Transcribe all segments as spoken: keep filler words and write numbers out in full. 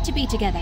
to be together.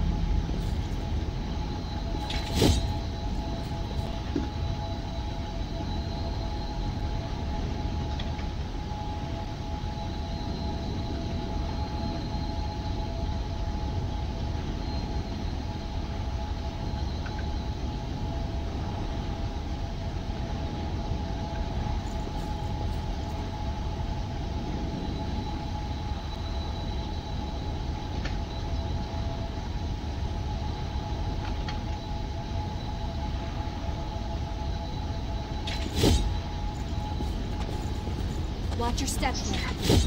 Watch your step here.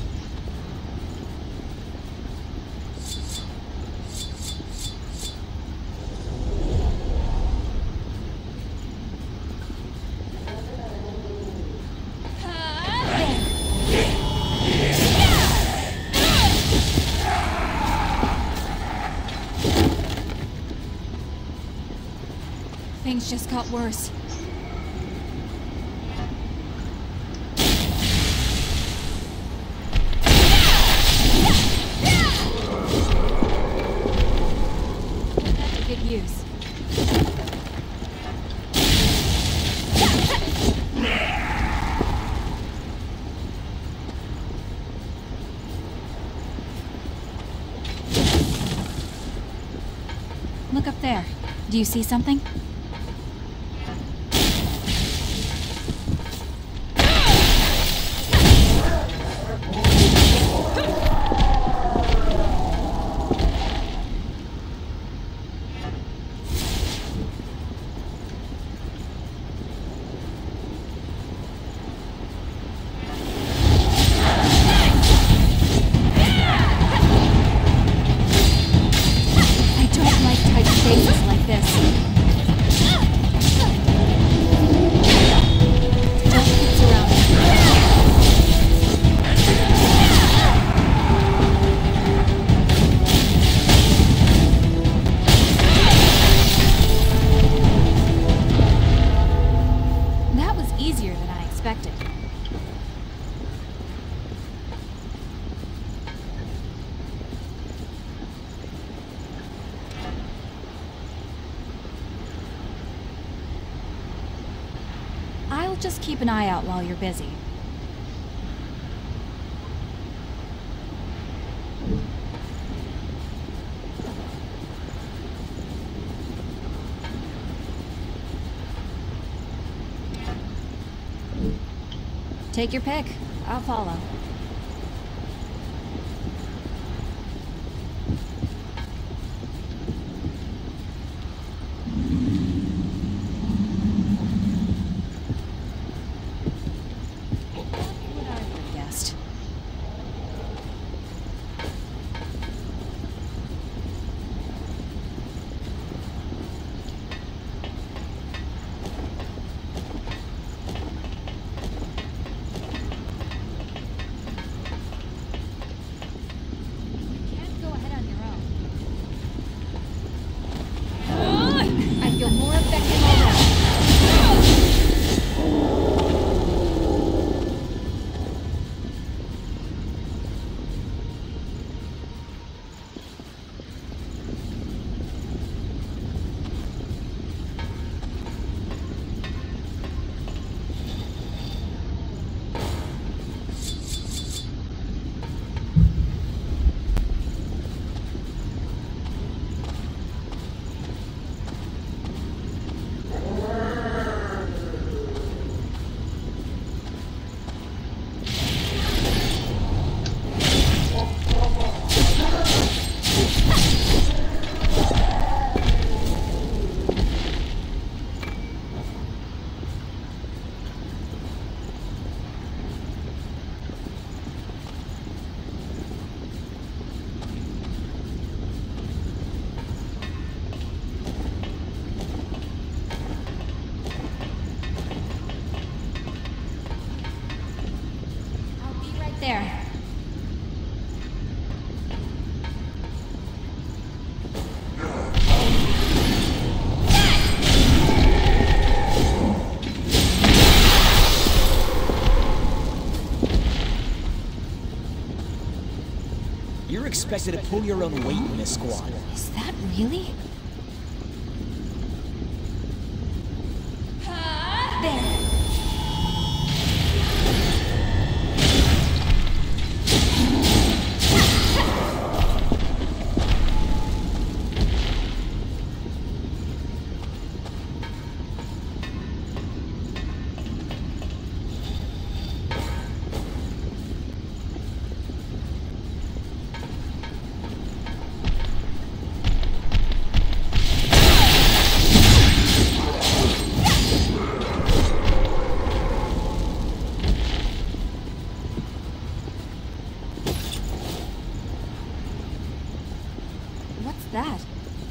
Things just got worse. Use. Look up there. Do you see something? Just keep an eye out while you're busy. Take your pick. I'll follow. expected to pull your own weight in this squad. Is that really? There. What's that?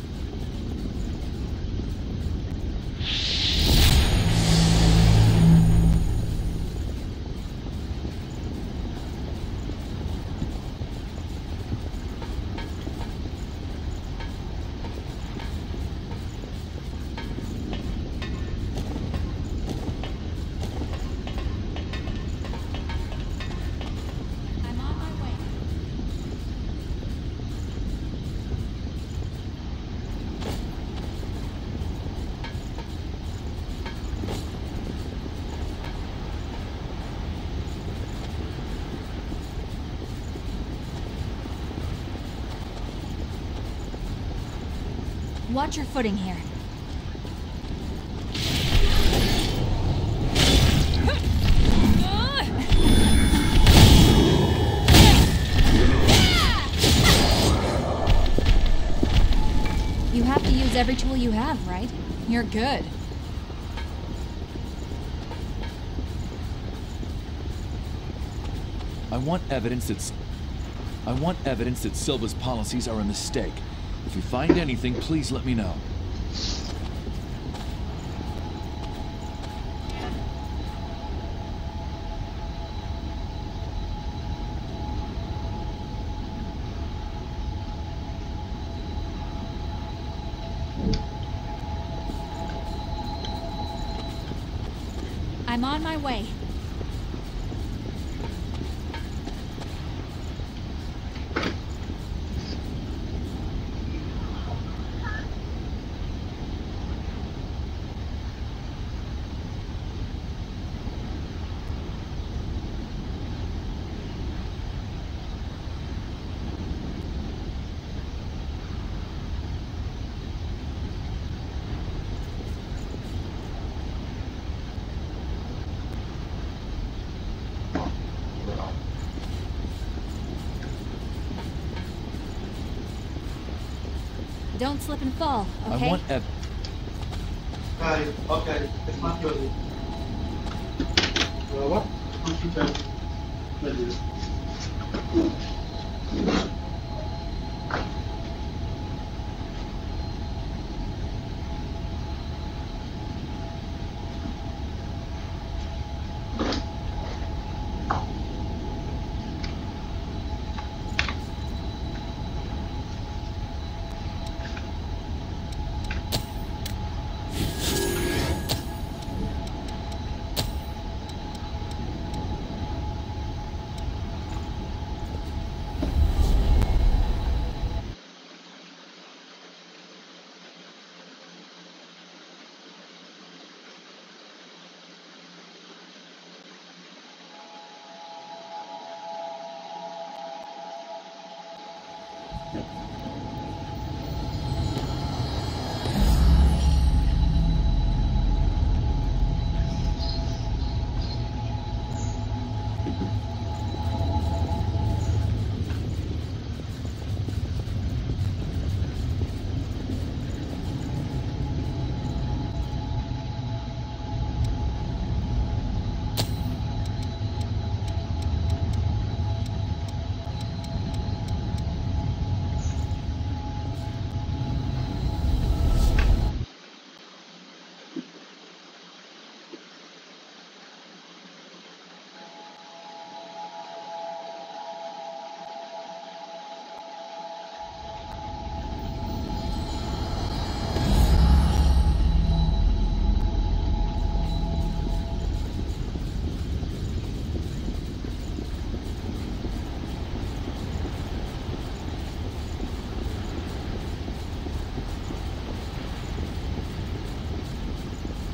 I'm on my way. Watch your footing here. You have to use every tool you have, right? You're good. I want evidence that's... I want evidence that Silva's policies are a mistake. If you find anything, please let me know. I'm on my way. Don't slip and fall, okay? I want ev... Okay, okay, it's not good. Uh, what? Maybe.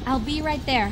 I'll be right there.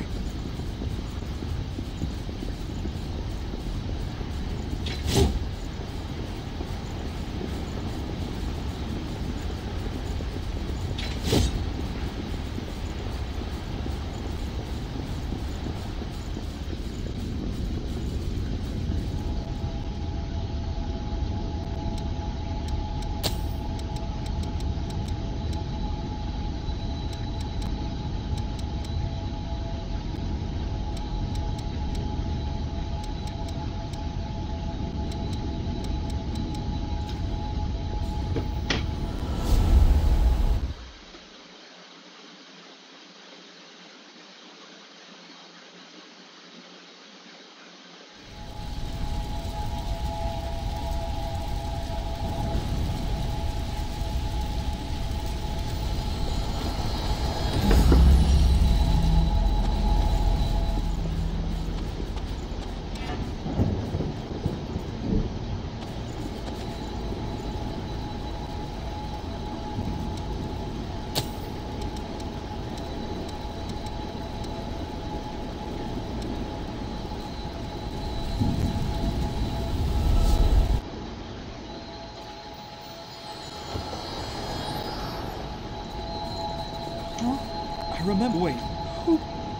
I remember. Wait. Who?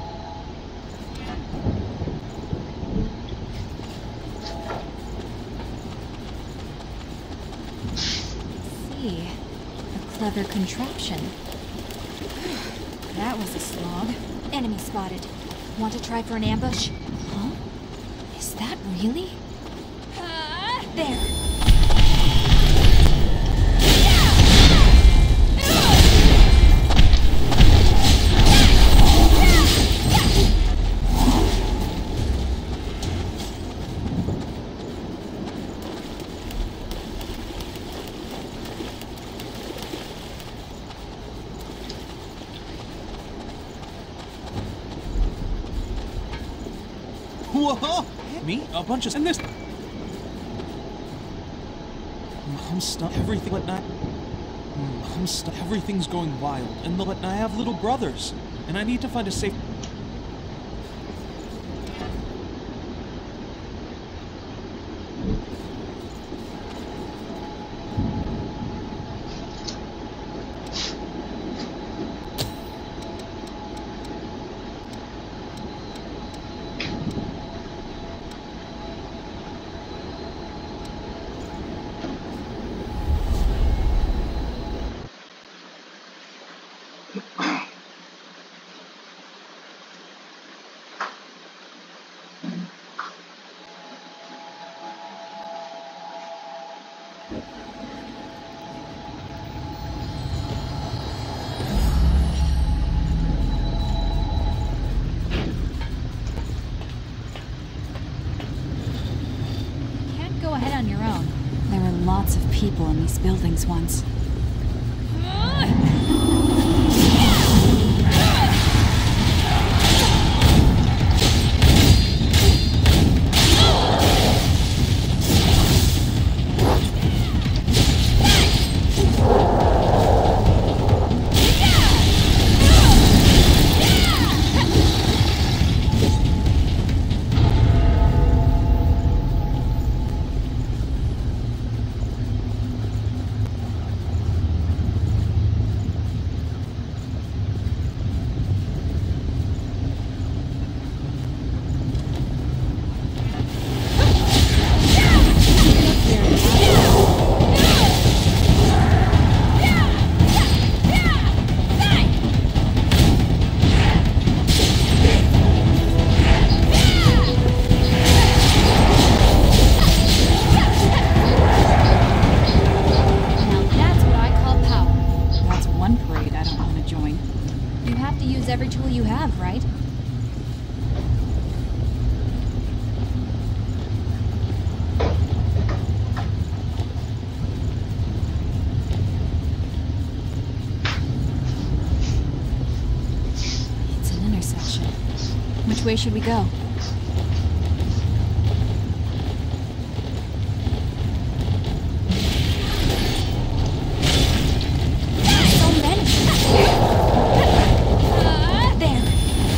See, a clever contraption. That was a slog. Enemy spotted. Want to try for an ambush? Huh? Is that really? Uh, there. Whoa! Me? A bunch of... And this... I'm stuck. Everything but not... I'm stuck. Everything's going wild. And the... But I have little brothers. And I need to find a safe... Lots of people in these buildings once. Every tool you have, right? It's an intersection. Which way should we go? So many. Uh, there.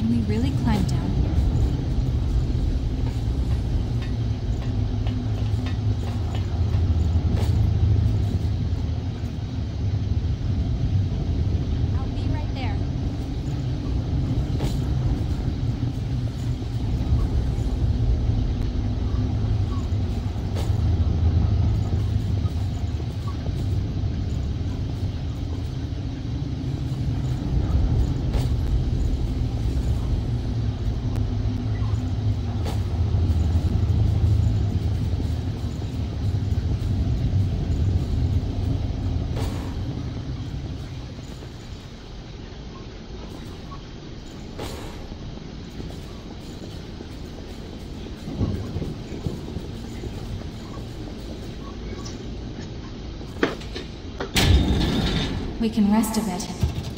Can we really climb down? I'll be right there. We can rest a bit.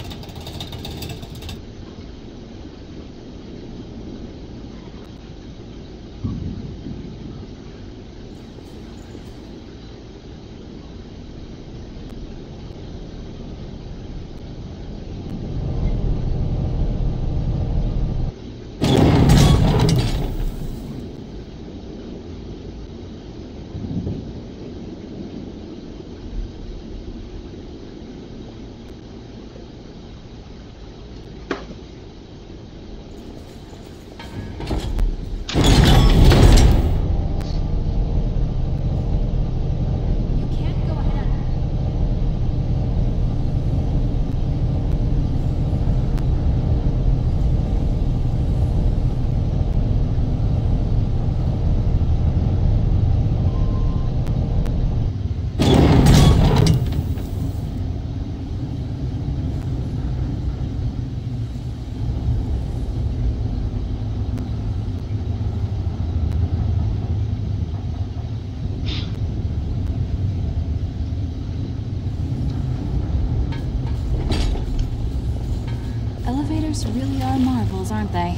Elevators really are marvels, aren't they?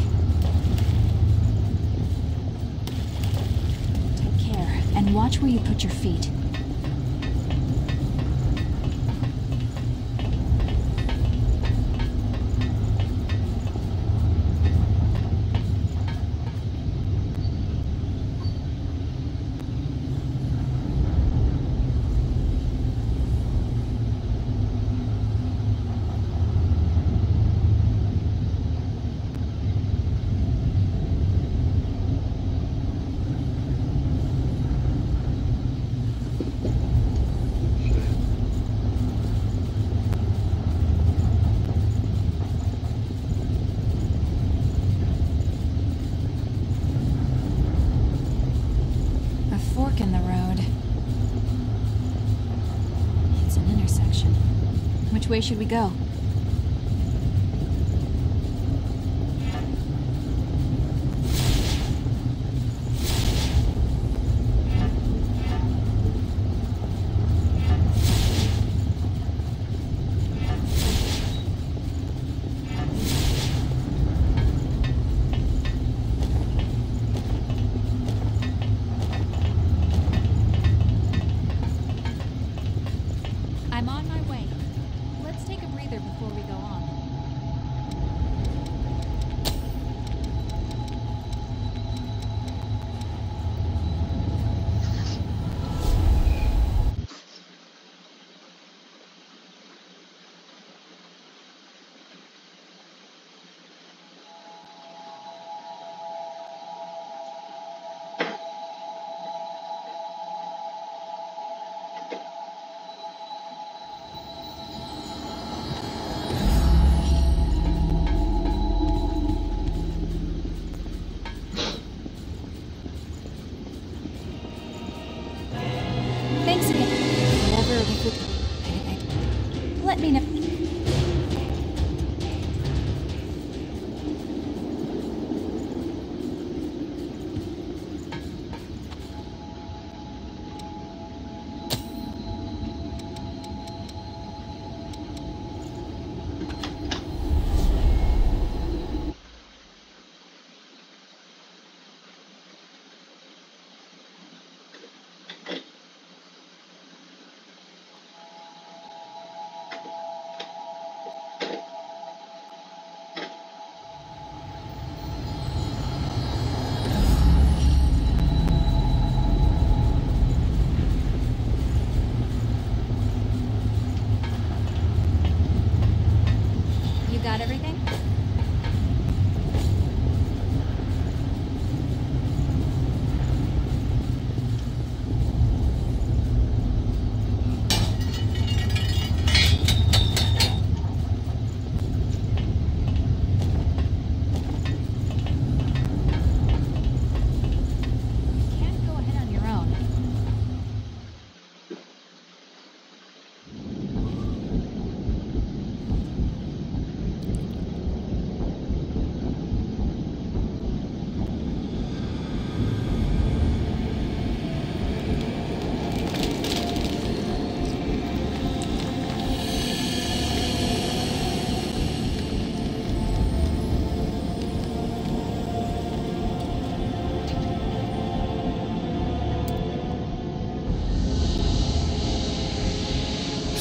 Take care, and watch where you put your feet. In the road. It's an intersection. Which way should we go? I'm on my way. Let's take a breather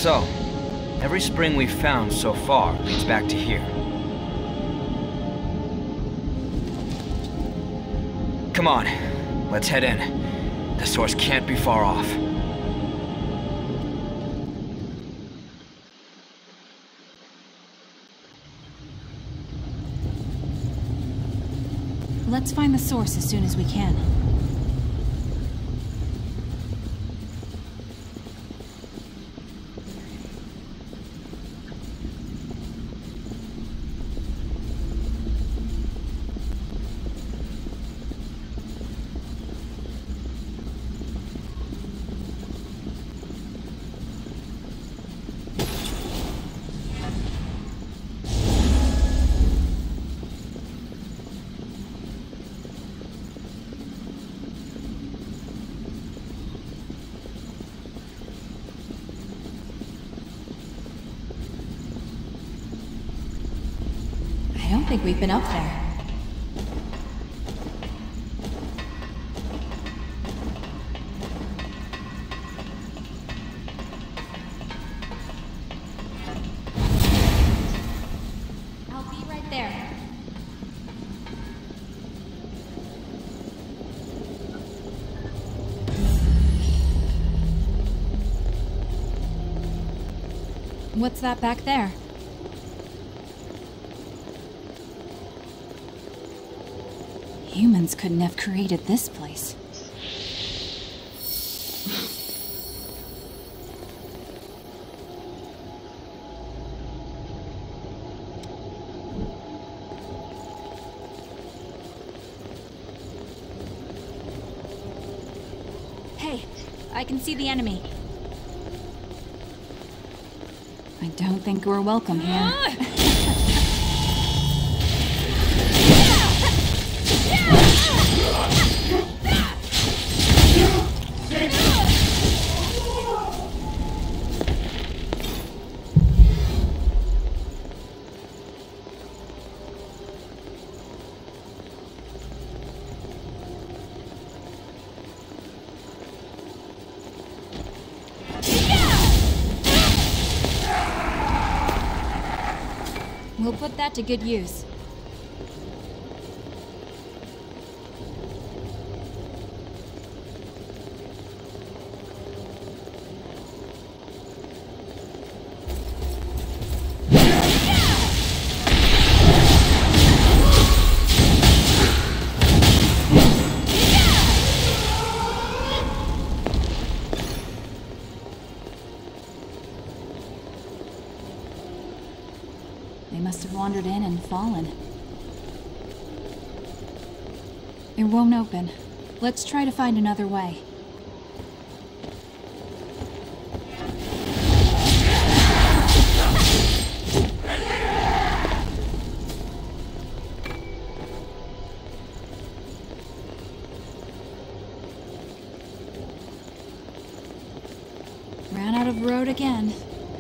So, every spring we've found so far leads back to here. Come on, let's head in. The source can't be far off. Let's find the source as soon as we can. I don't think we've been up there. I'll be right there. What's that back there? Humans couldn't have created this place. Hey, I can see the enemy. I don't think we're welcome here. We'll put that to good use. They must have wandered in and fallen. It won't open. Let's try to find another way. Ran out of road again.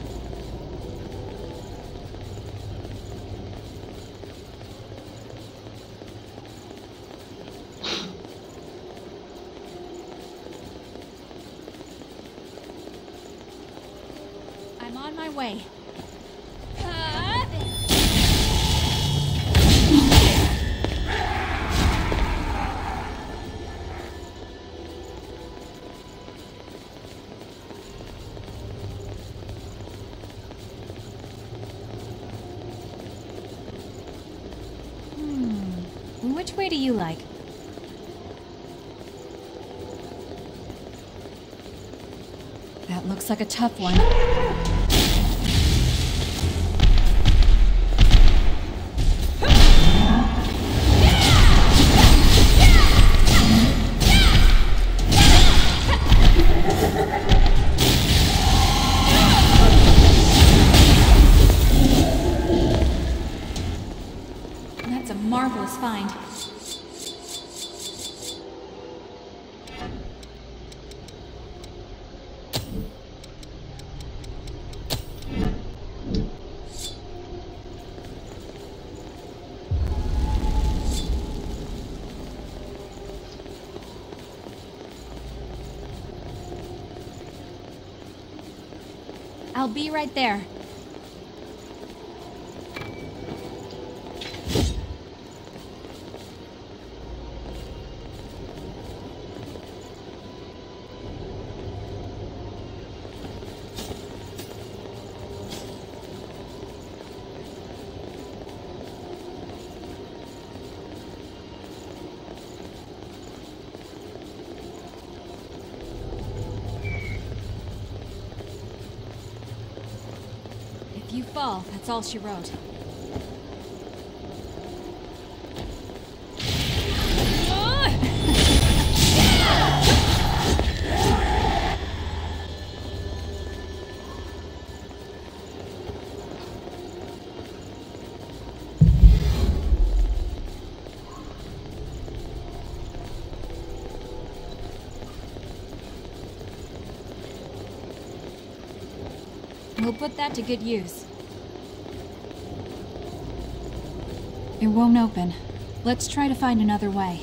I'm on my way. Ah, there. Hmm. Which way do you like? That looks like a tough one. That's a marvelous find. I'll be right there. If you fall, that's all she wrote. We'll put that to good use. It won't open. Let's try to find another way.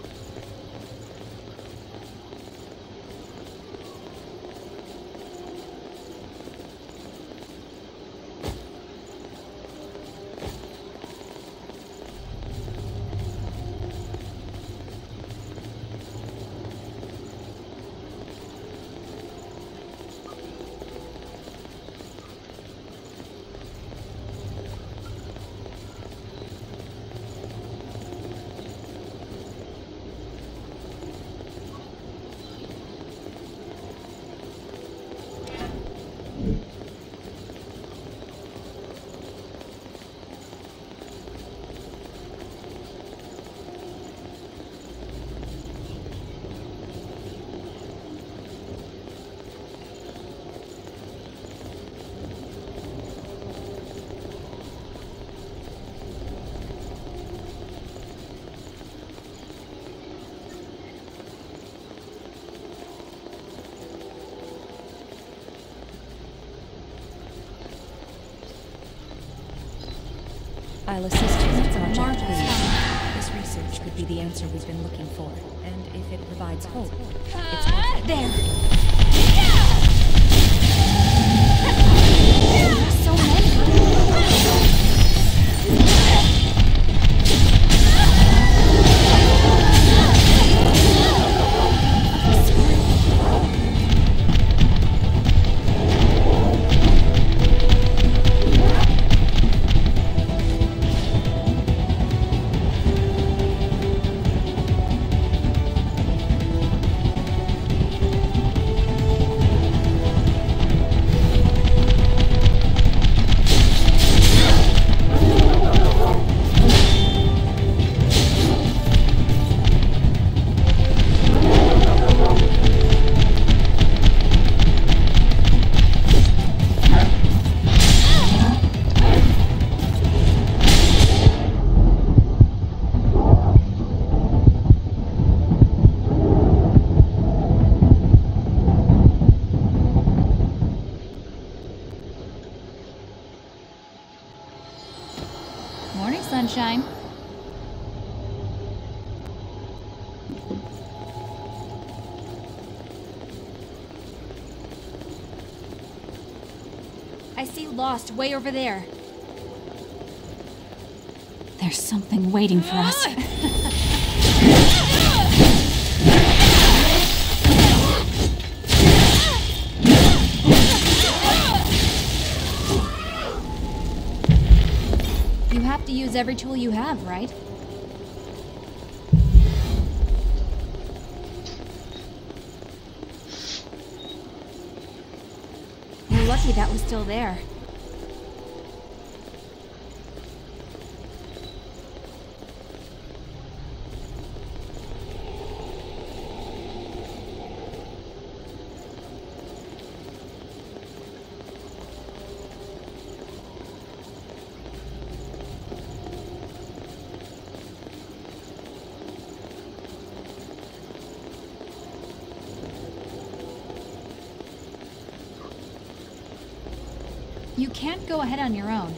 I'll assist you, Sergeant. Please. This research could be the answer we've been looking for, and if it provides hope, it's worth it. There! There's so many! Morning, sunshine. I see Lost way over there. There's something waiting for us. You have to use every tool you have, right? You're lucky that was still there. You can't go ahead on your own.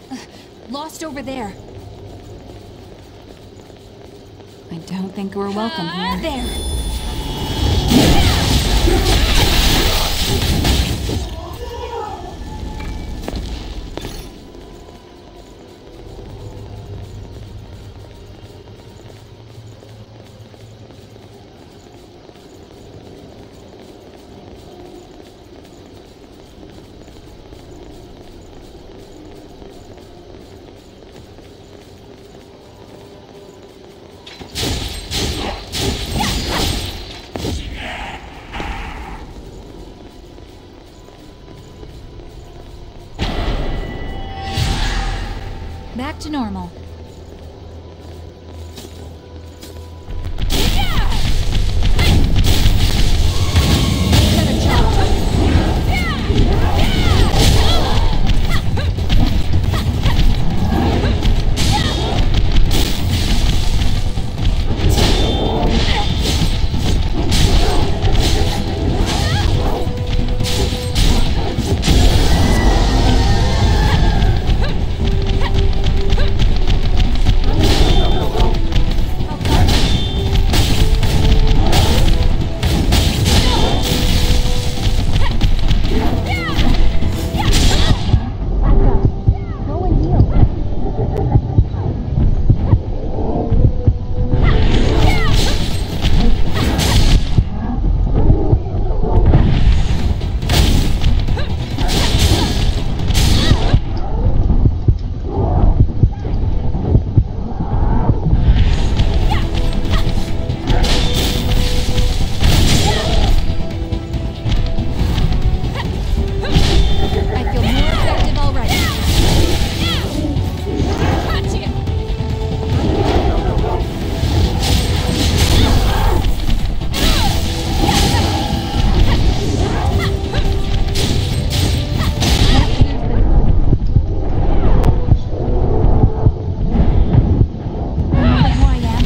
Lost over there. I don't think we're welcome Ah, here. there! Back to normal. Better job. I feel more effective already. Remember who I am?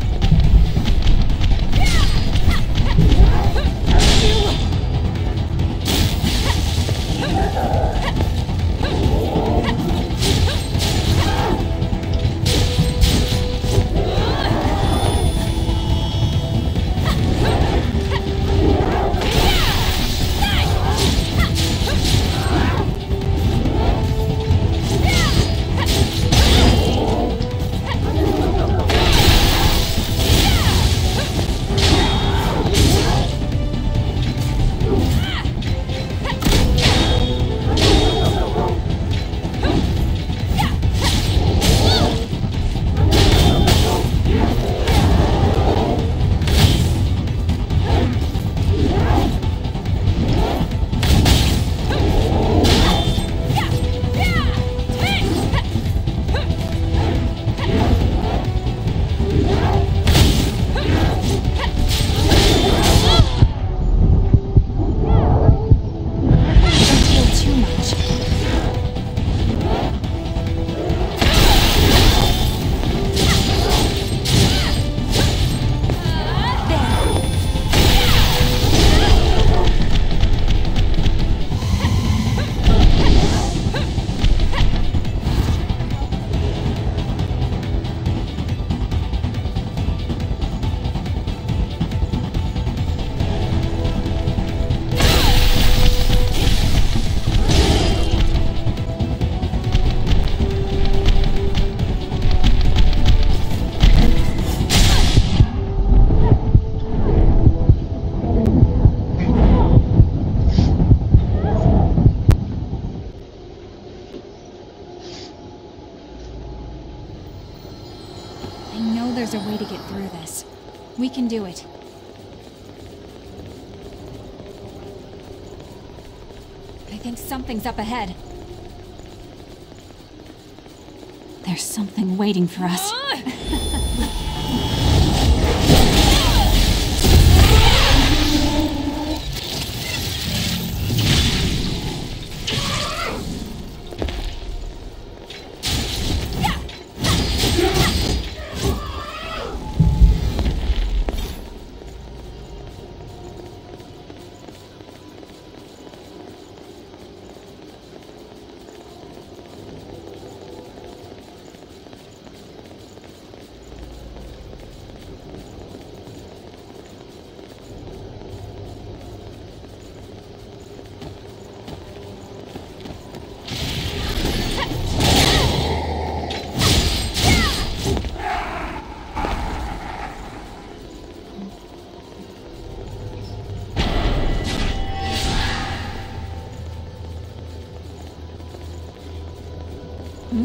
Don't feel too much. There. I know there's a way to get through this. We can do it. I think something's up ahead. There's something waiting for us. Hmm?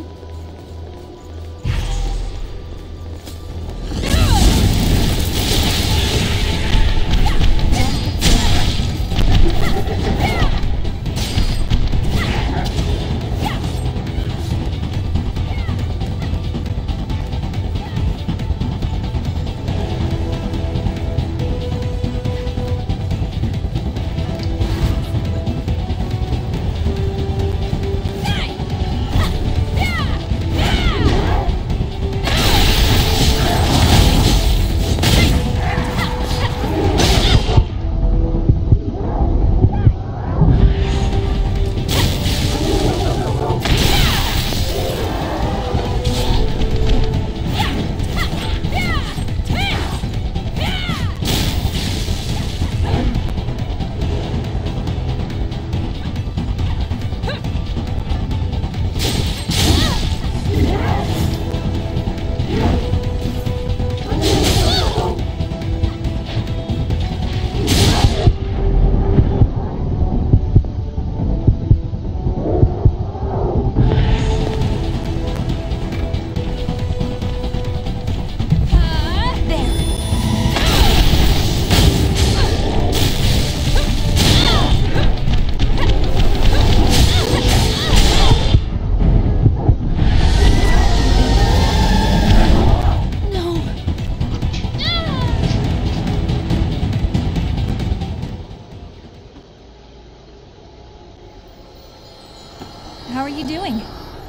How are you doing?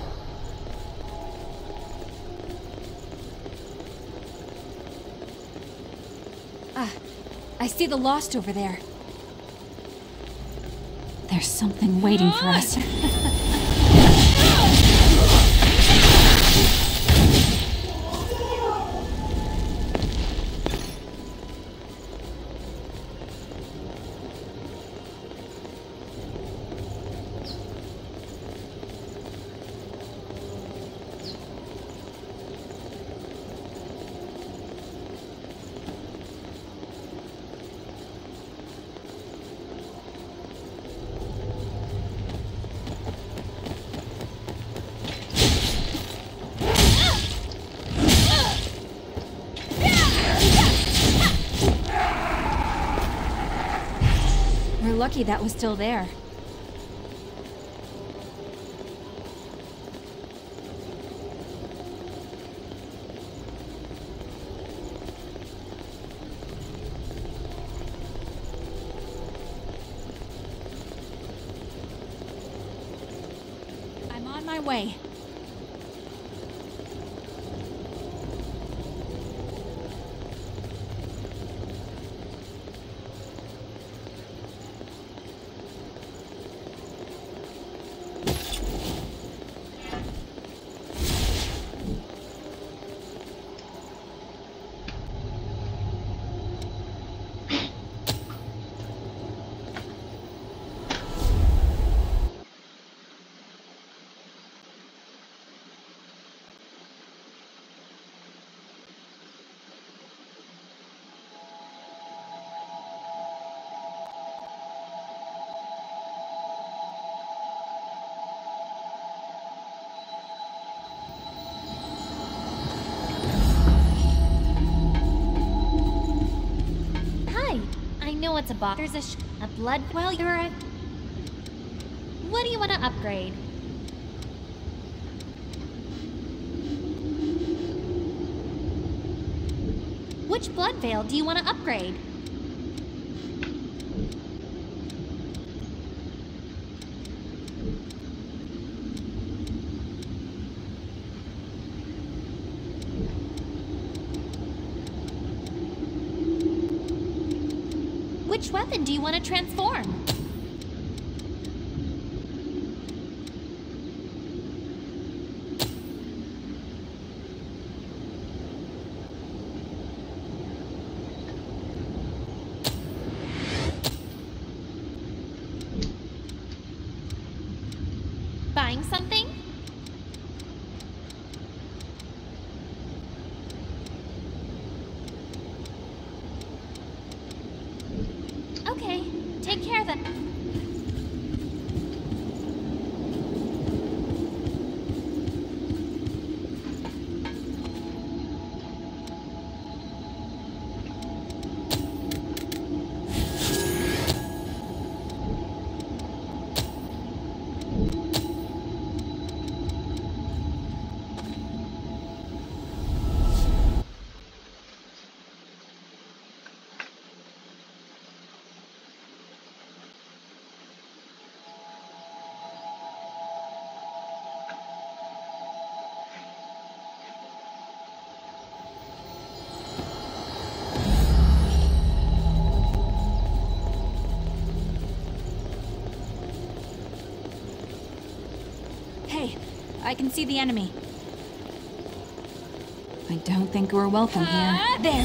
Ah, I see the Lost over there. There's something waiting for us. We're lucky that was still there. I'm on my way. What's a box? There's a, sh a blood well. You're a. What do you want to upgrade? Which blood veil do you want to upgrade? Which weapon do you want to transform? Buying something? Okay, take care then. I can see the enemy. I don't think we're welcome here. There!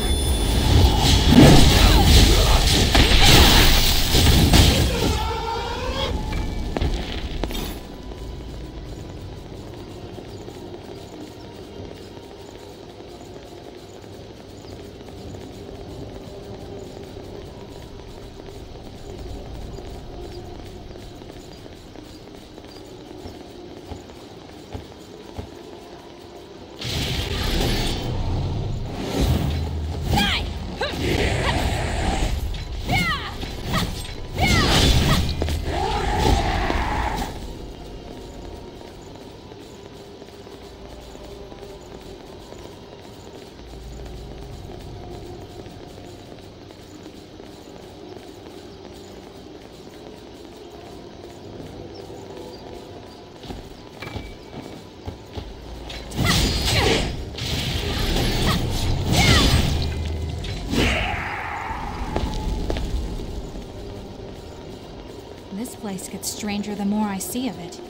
This place gets stranger the more I see of it.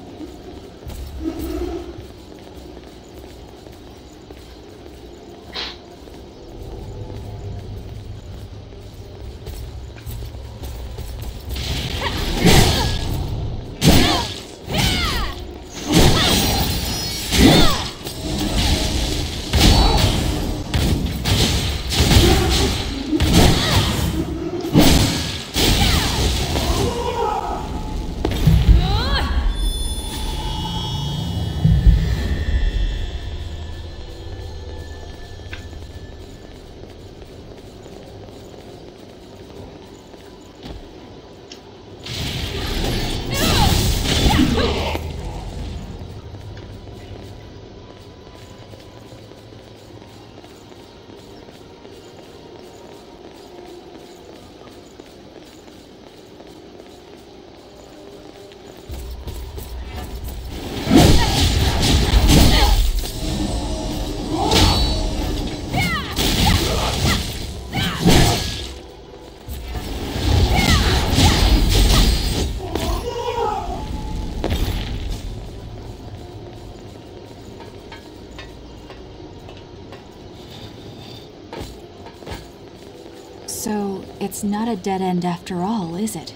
So, it's not a dead end after all, is it?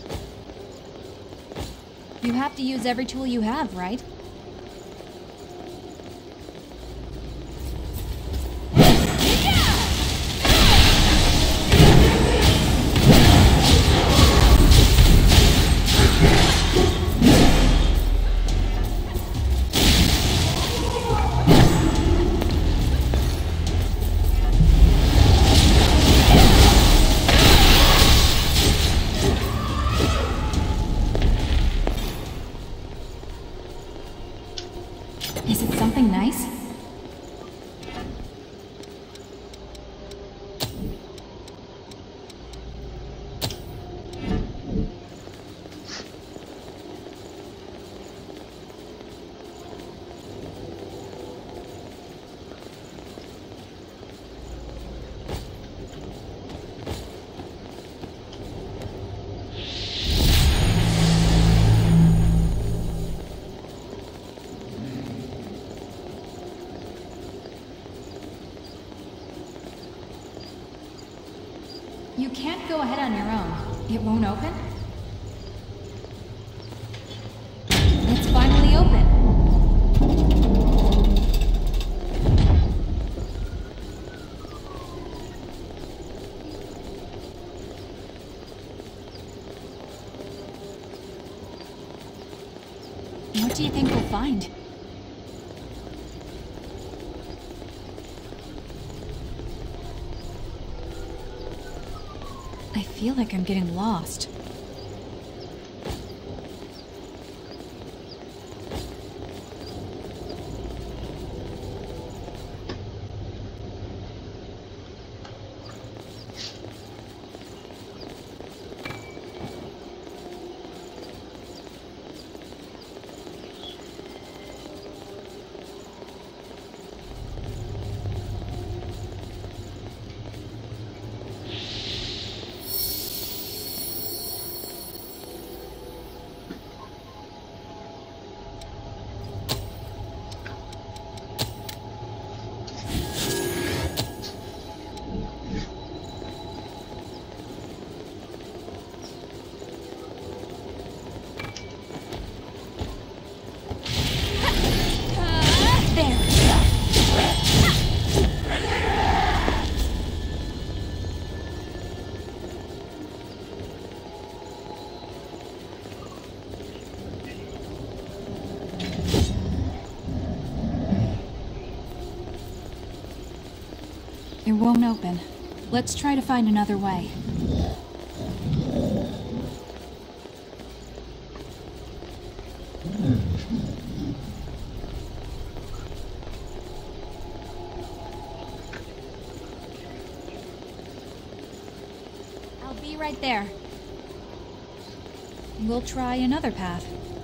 You have to use every tool you have, right? Is it something nice? You can't go ahead on your own. It won't open? It's finally open. What do you think we'll find? I feel like I'm getting lost. It won't open. Let's try to find another way. I'll be right there. We'll try another path.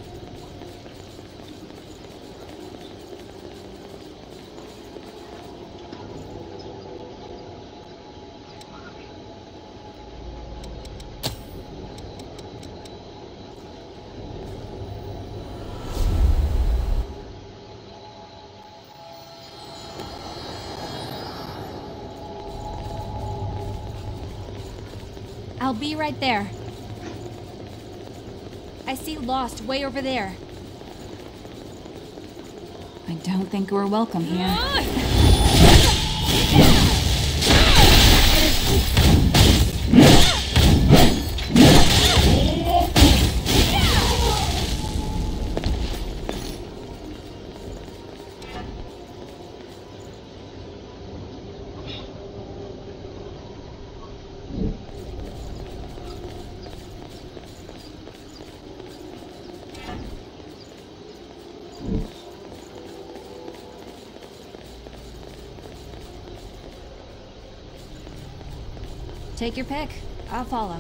I'll be right there. I see Lost way over there. I don't think we're welcome here. Take your pick. I'll follow.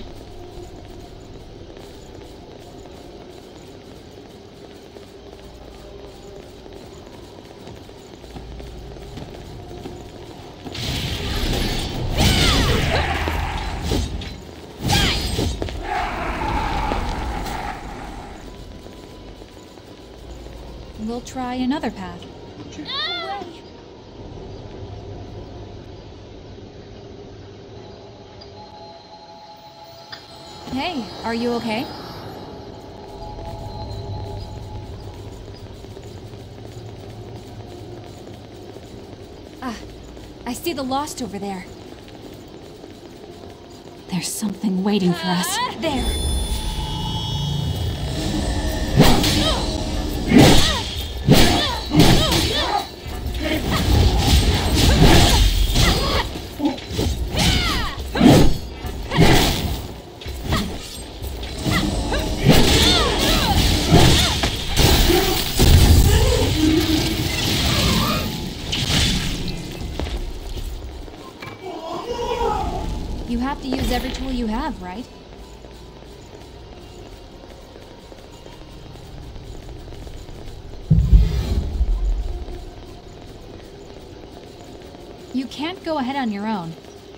We'll try another path. Hey, are you okay? Ah, I see the Lost over there. There's something waiting for us. There! You have to use every tool you have, right? You can't go ahead on your own.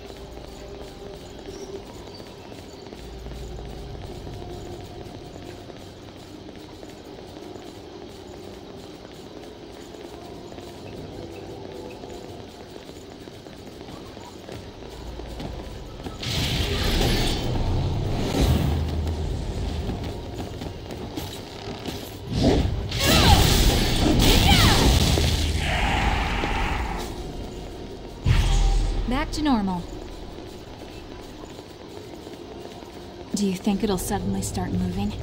Back to normal. Do you think it'll suddenly start moving?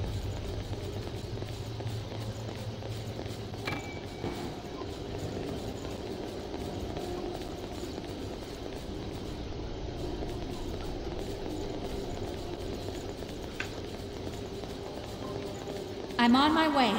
I'm on my way.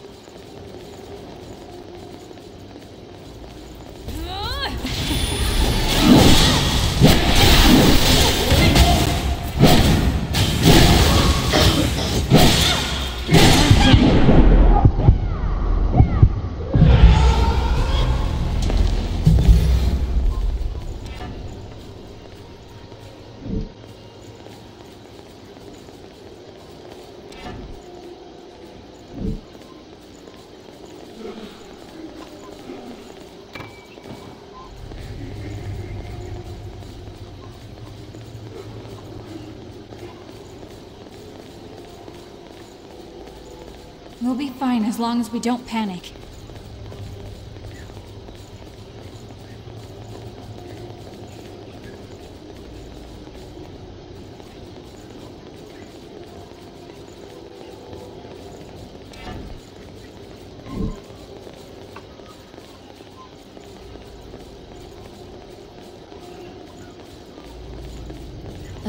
We'll be fine as long as we don't panic.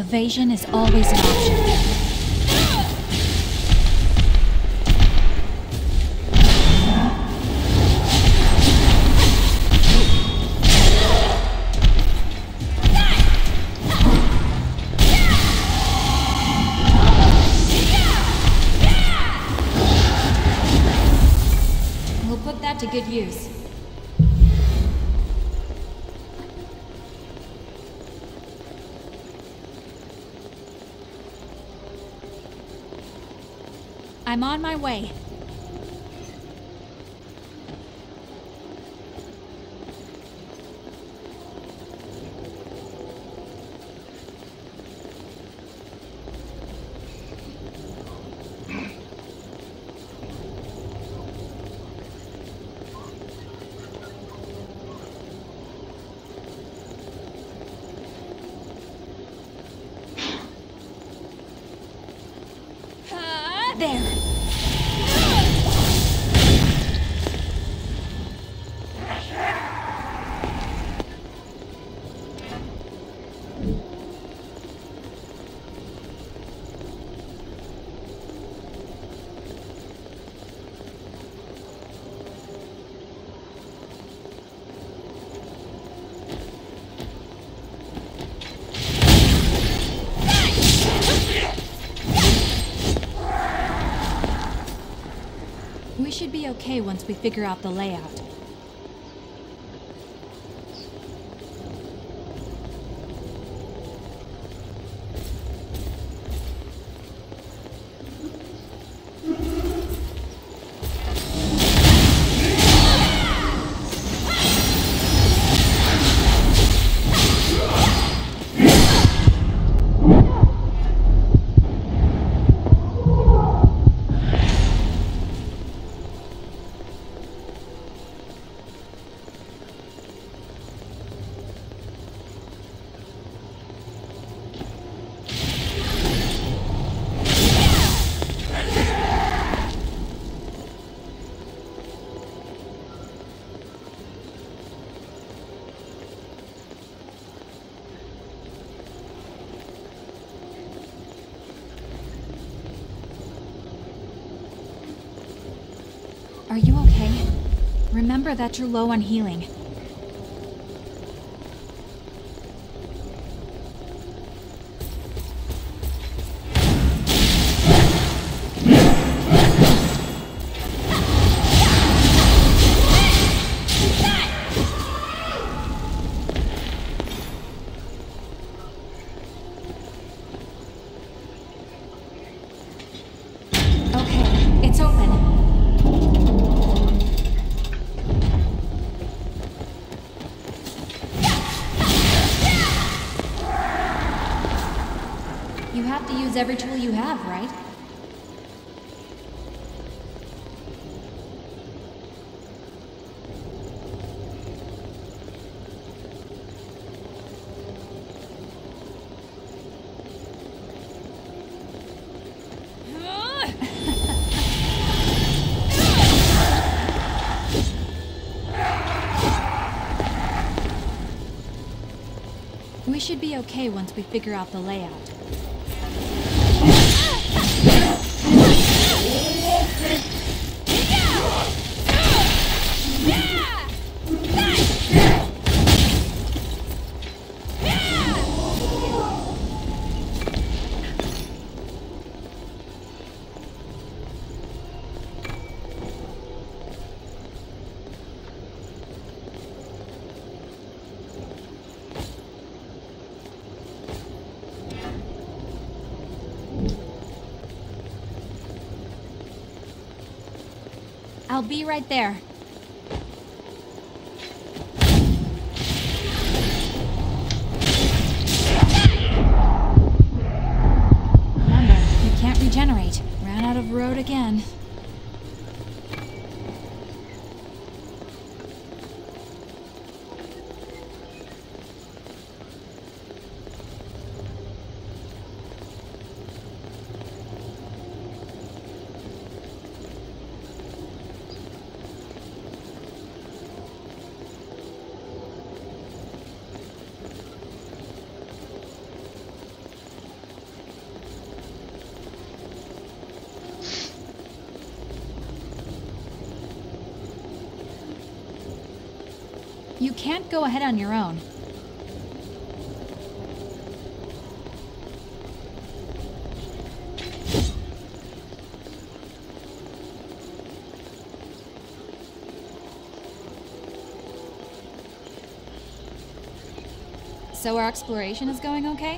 Evasion is always an option. We'll put that to good use. I'm on my way. There. We should be okay once we figure out the layout. Are you okay? Remember that you're low on healing. Okay, it's open. You have to use every tool you have, right? We should be okay once we figure out the layout. I'll be right there. Remember, you can't regenerate. Ran out of road again. You can't go ahead on your own. So our exploration is going okay?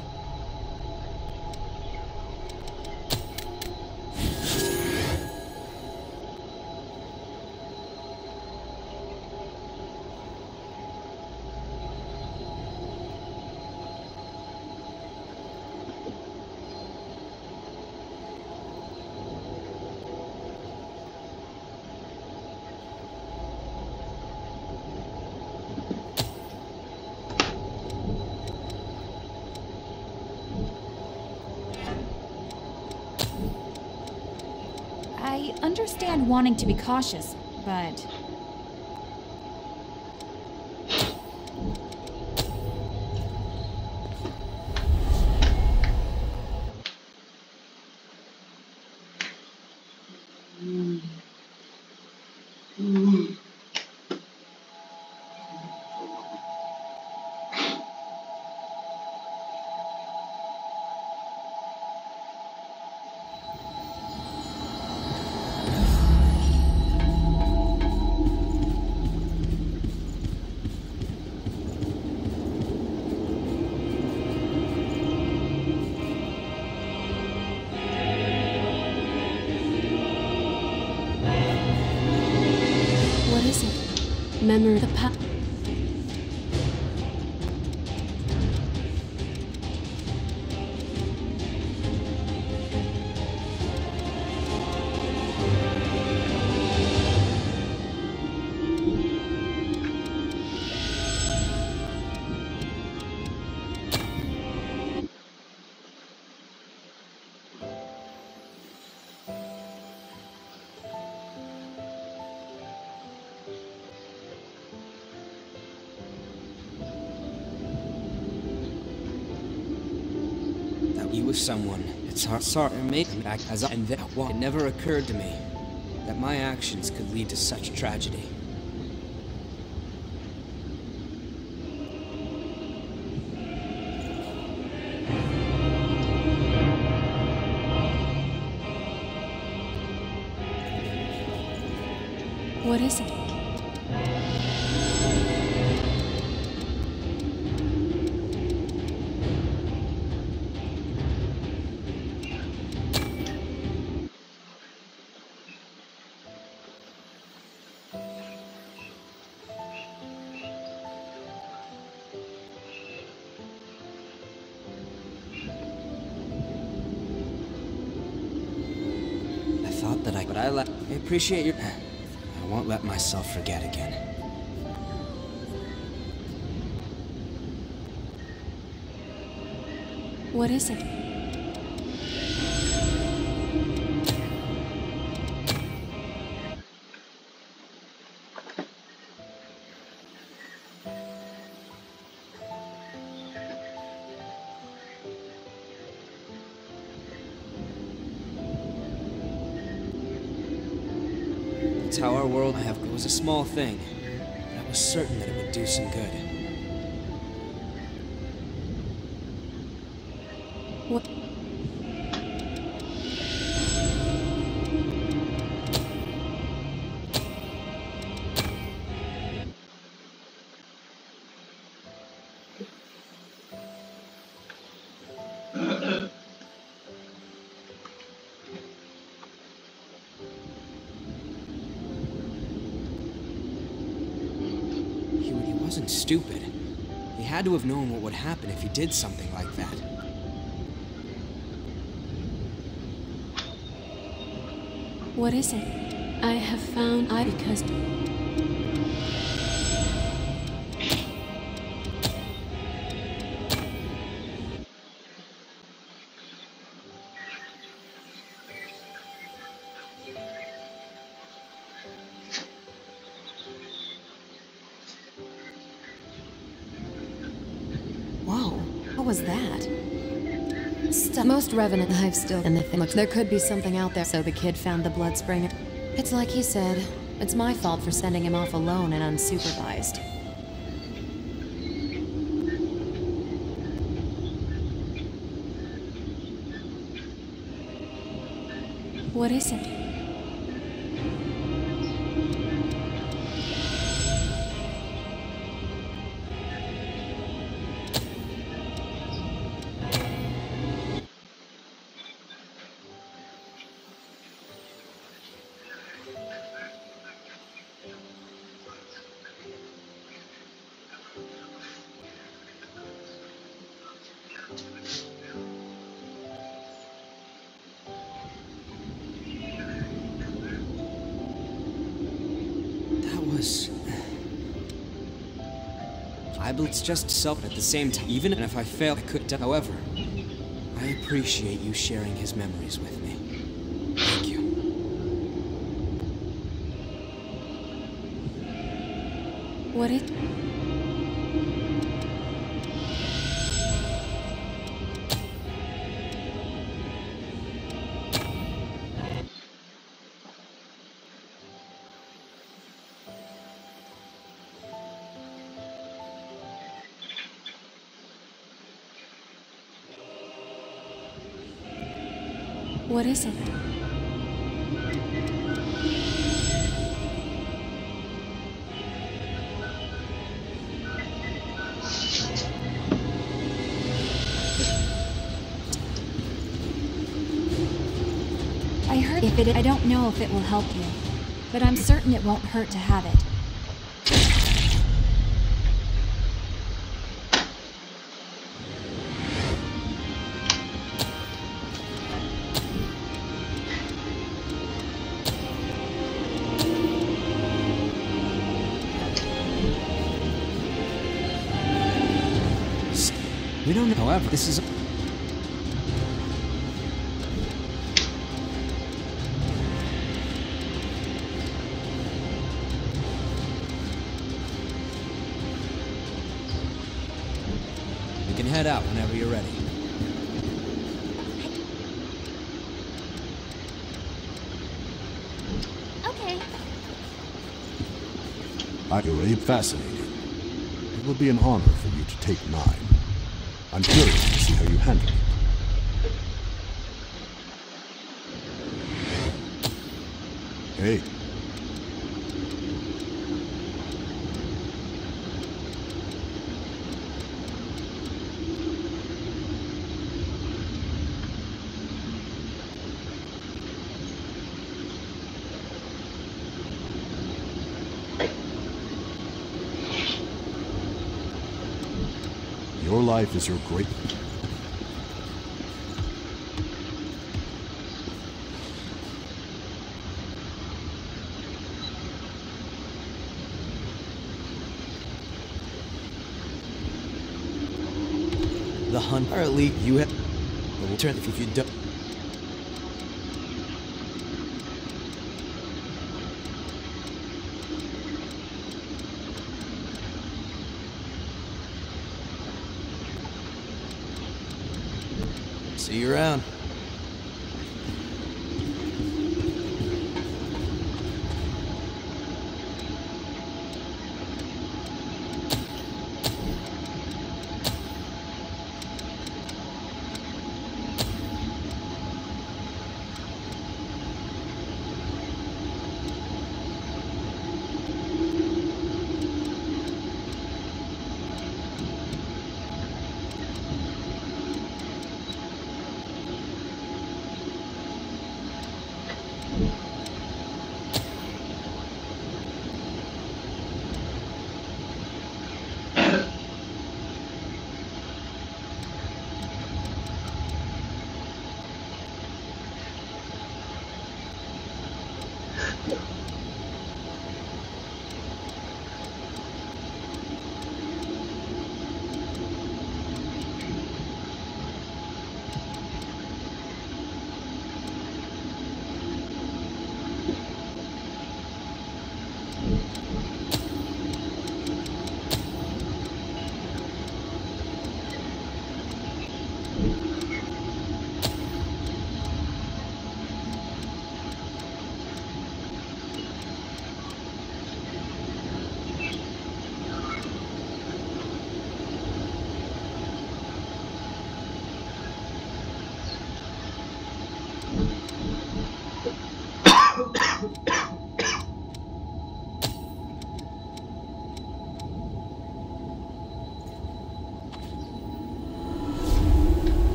I understand wanting to be cautious, but... Memory the pa- He was someone. It's hard sorry to make me act as I and that well, it never occurred to me that my actions could lead to such tragedy. What is it? That I, but I let. I appreciate your. I won't let myself forget again. What is it? It's how our world I have. It was a small thing, but I was certain that it would do some good. What? He wasn't stupid. He had to have known what would happen if he did something like that. What is it? I have found I because What was that? St Most Revenant hives still in the thing. Look, there could be something out there, so the kid found the blood springer. It's like he said, it's my fault for sending him off alone and unsupervised. What is it? I believe it's just self at the same time. Even if I fail, I could. However, I appreciate you sharing his memories with me. Thank you. What it? What is it? I heard if it I don't know if it will help you, but I'm certain it won't hurt to have it. We don't know, however, this is... We can head out whenever you're ready. Okay. You're fascinating. It would be an honor for you to take mine. I'm curious to see how you handle it. Hey. Your life is your great... The hunt, or at least you have... We'll turn if you don't... See you around.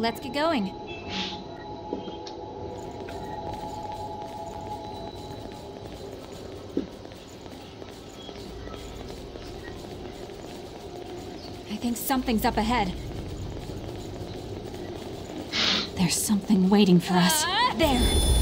Let's get going. I think something's up ahead. There's something waiting for us. There!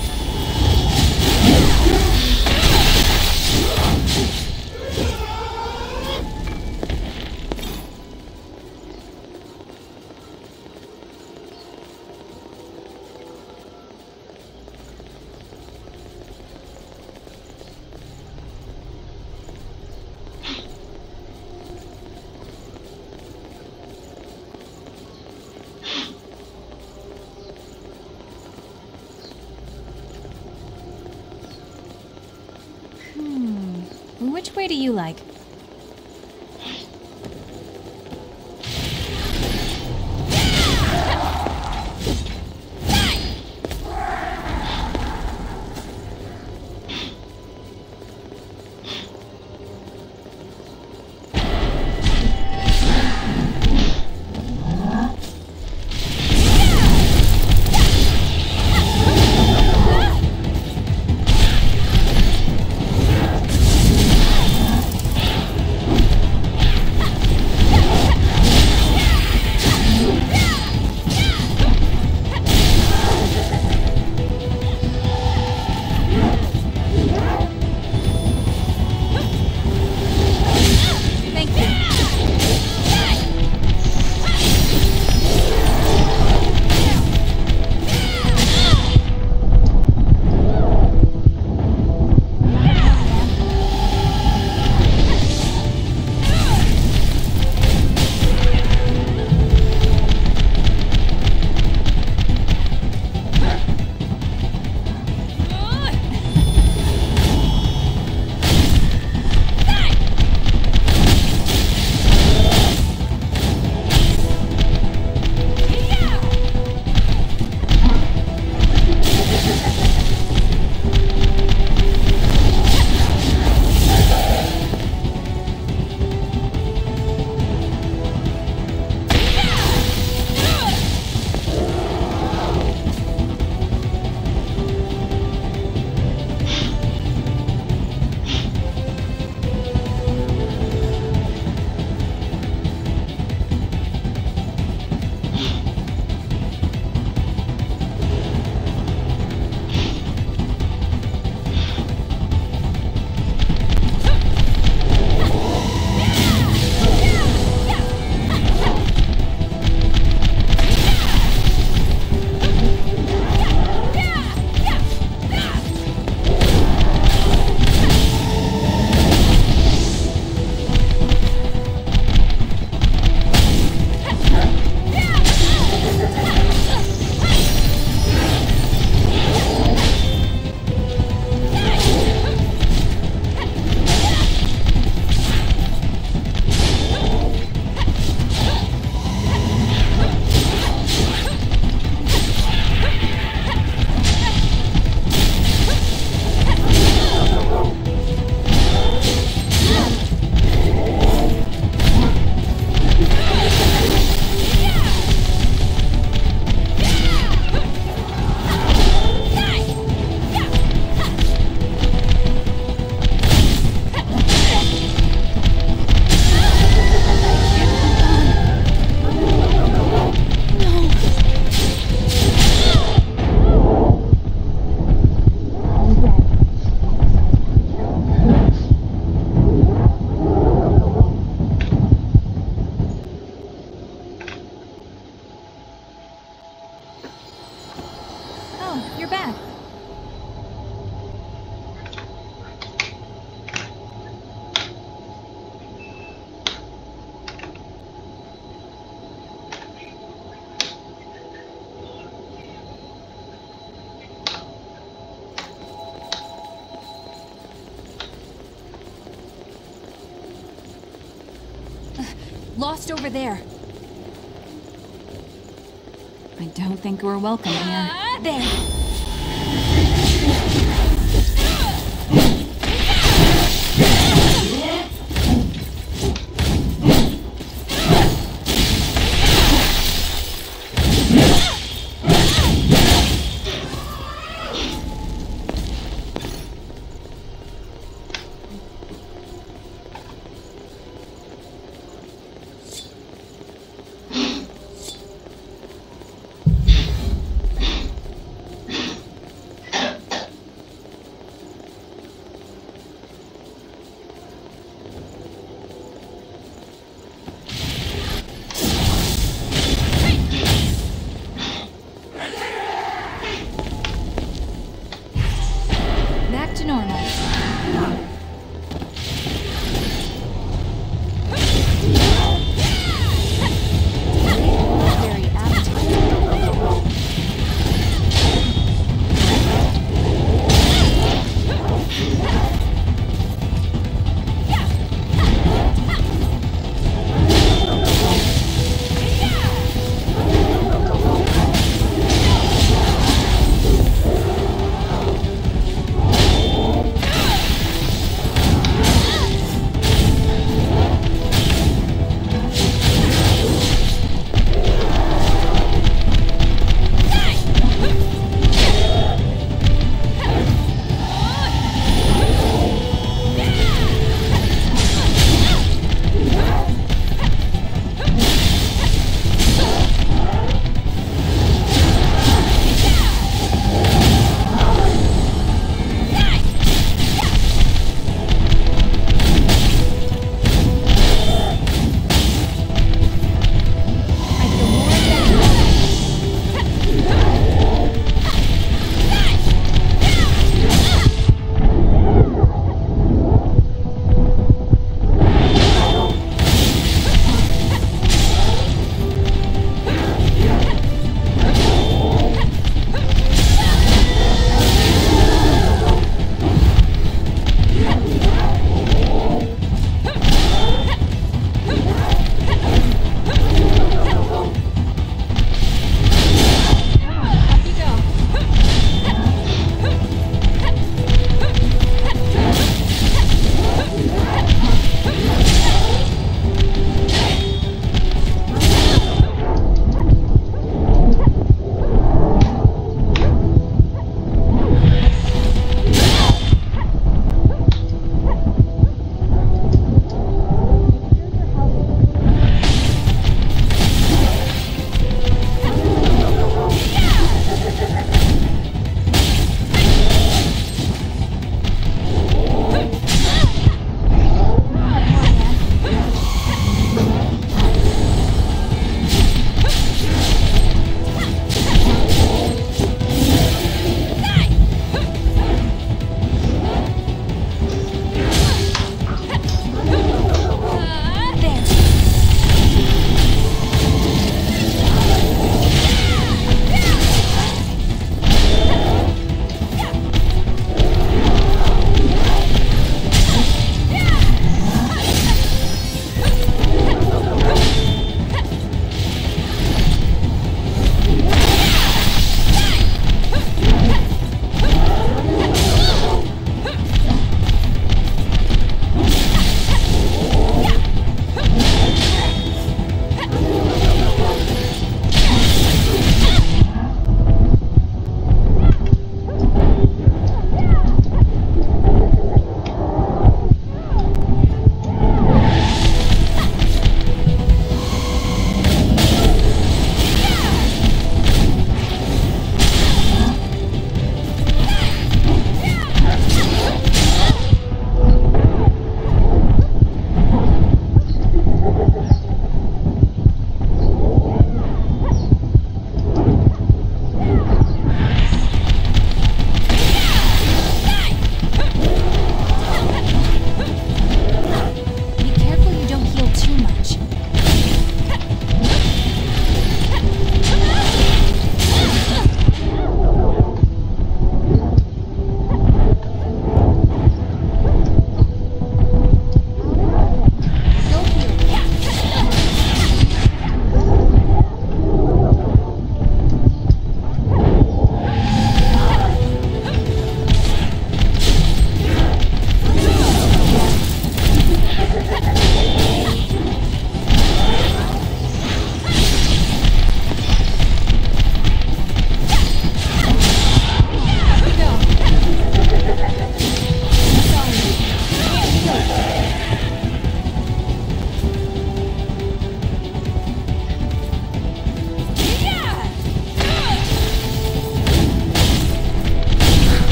Which way do you like? Lost over there. I don't think we're welcome here. There! Yeah!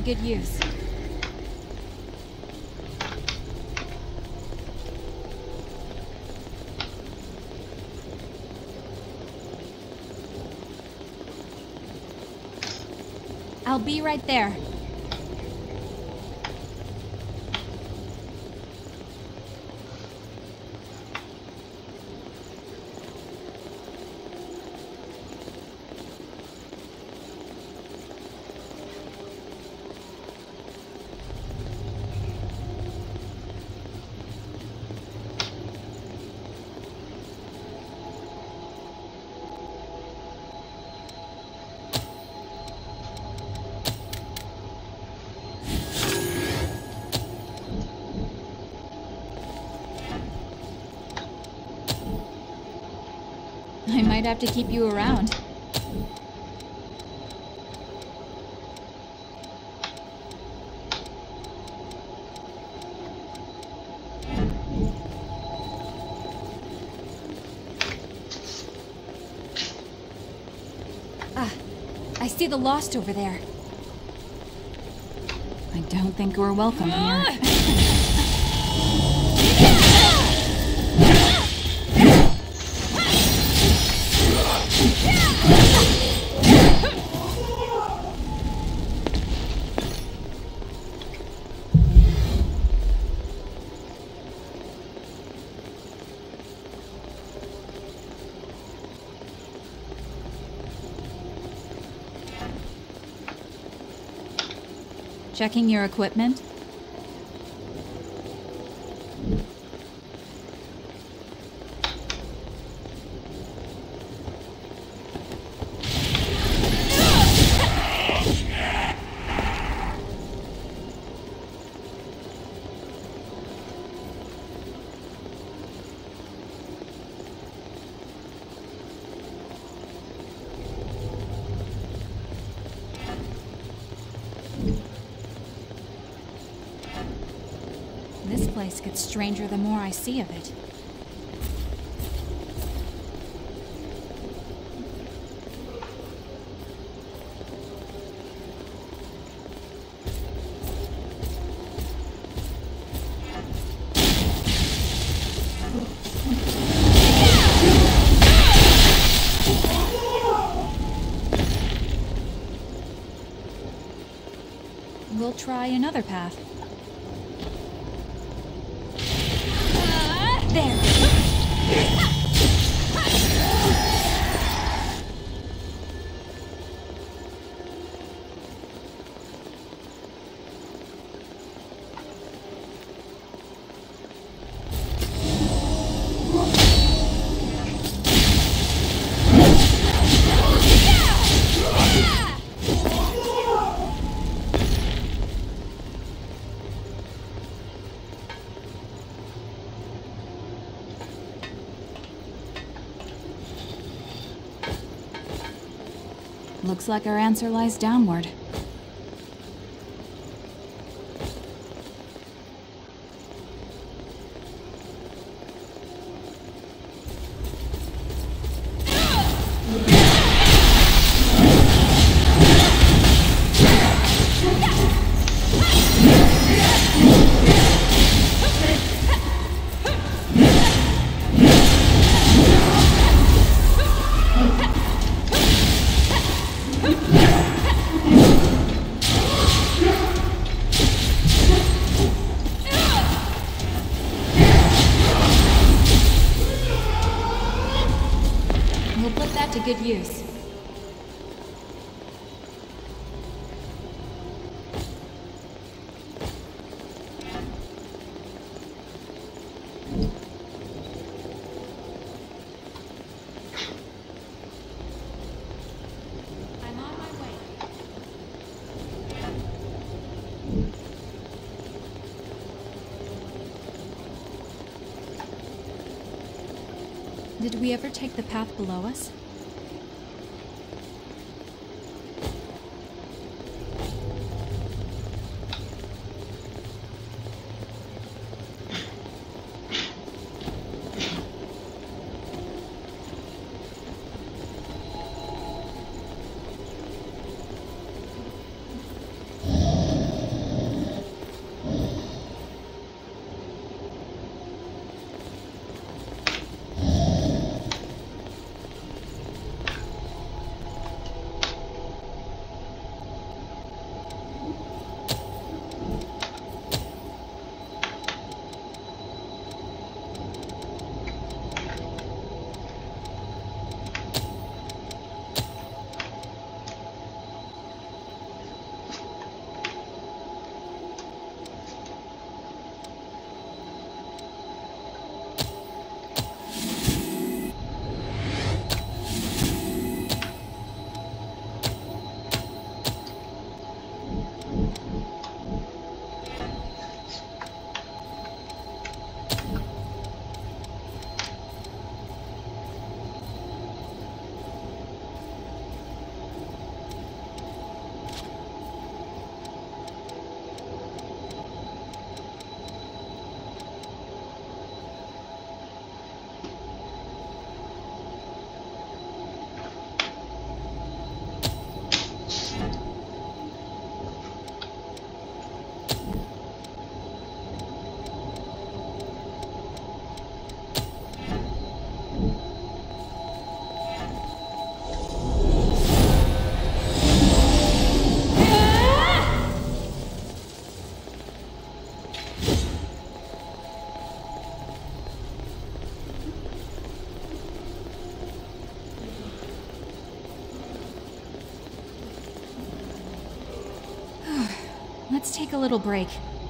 good use. I'll be right there. I might have to keep you around. Ah, I see the Lost over there. I don't think we're welcome here. Checking your equipment? This place gets stranger the more I see of it. We'll try another path. There. Looks like our answer lies downward. We'll put that to good use. I'm on my way. Did we ever take the path below us? Let's take a little break.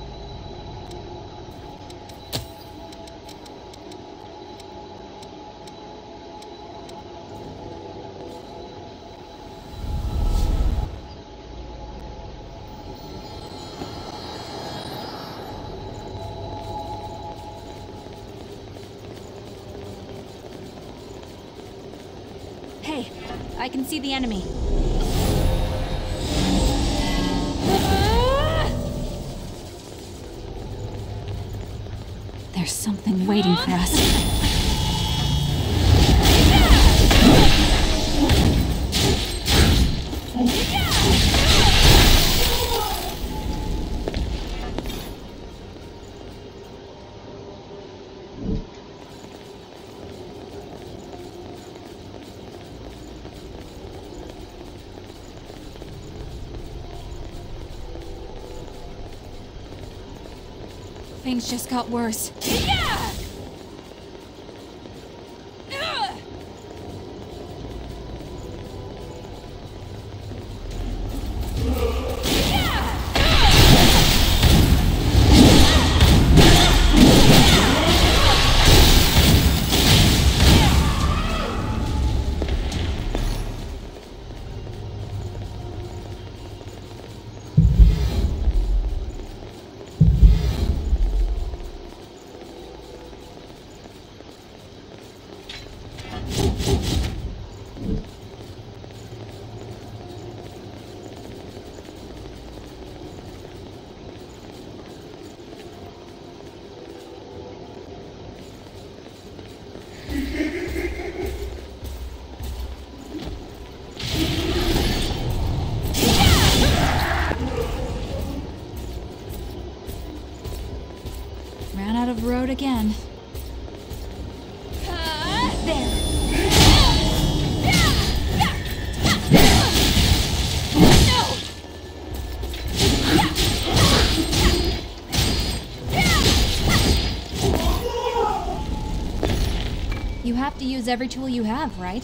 Hey, I can see the enemy. There's something waiting for us. Things just got worse. Yeah! Ran out of road again. Uh, there. You have to use every tool you have, right?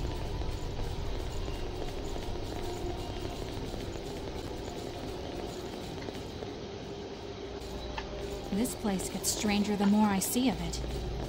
This place gets stranger the more I see of it.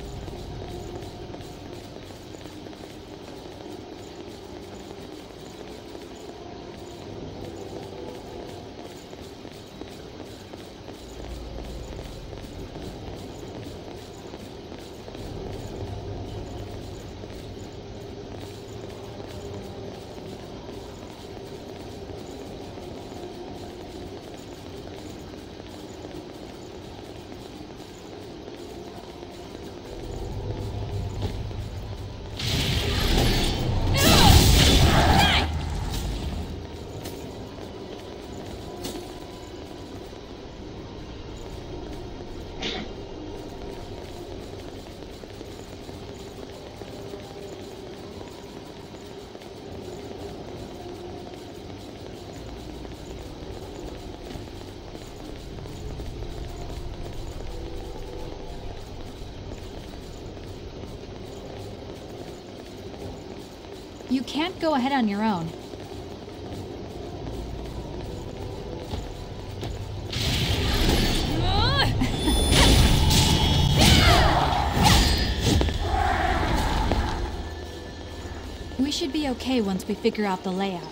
You can't go ahead on your own. We should be okay once we figure out the layout.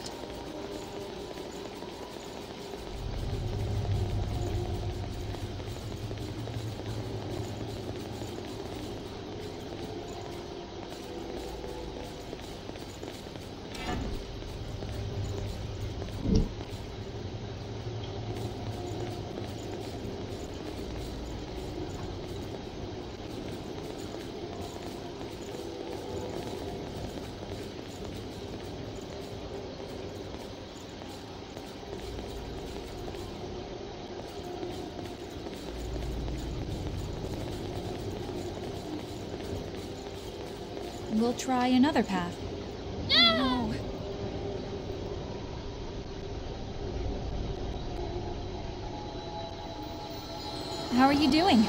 We'll try another path. No! How are you doing?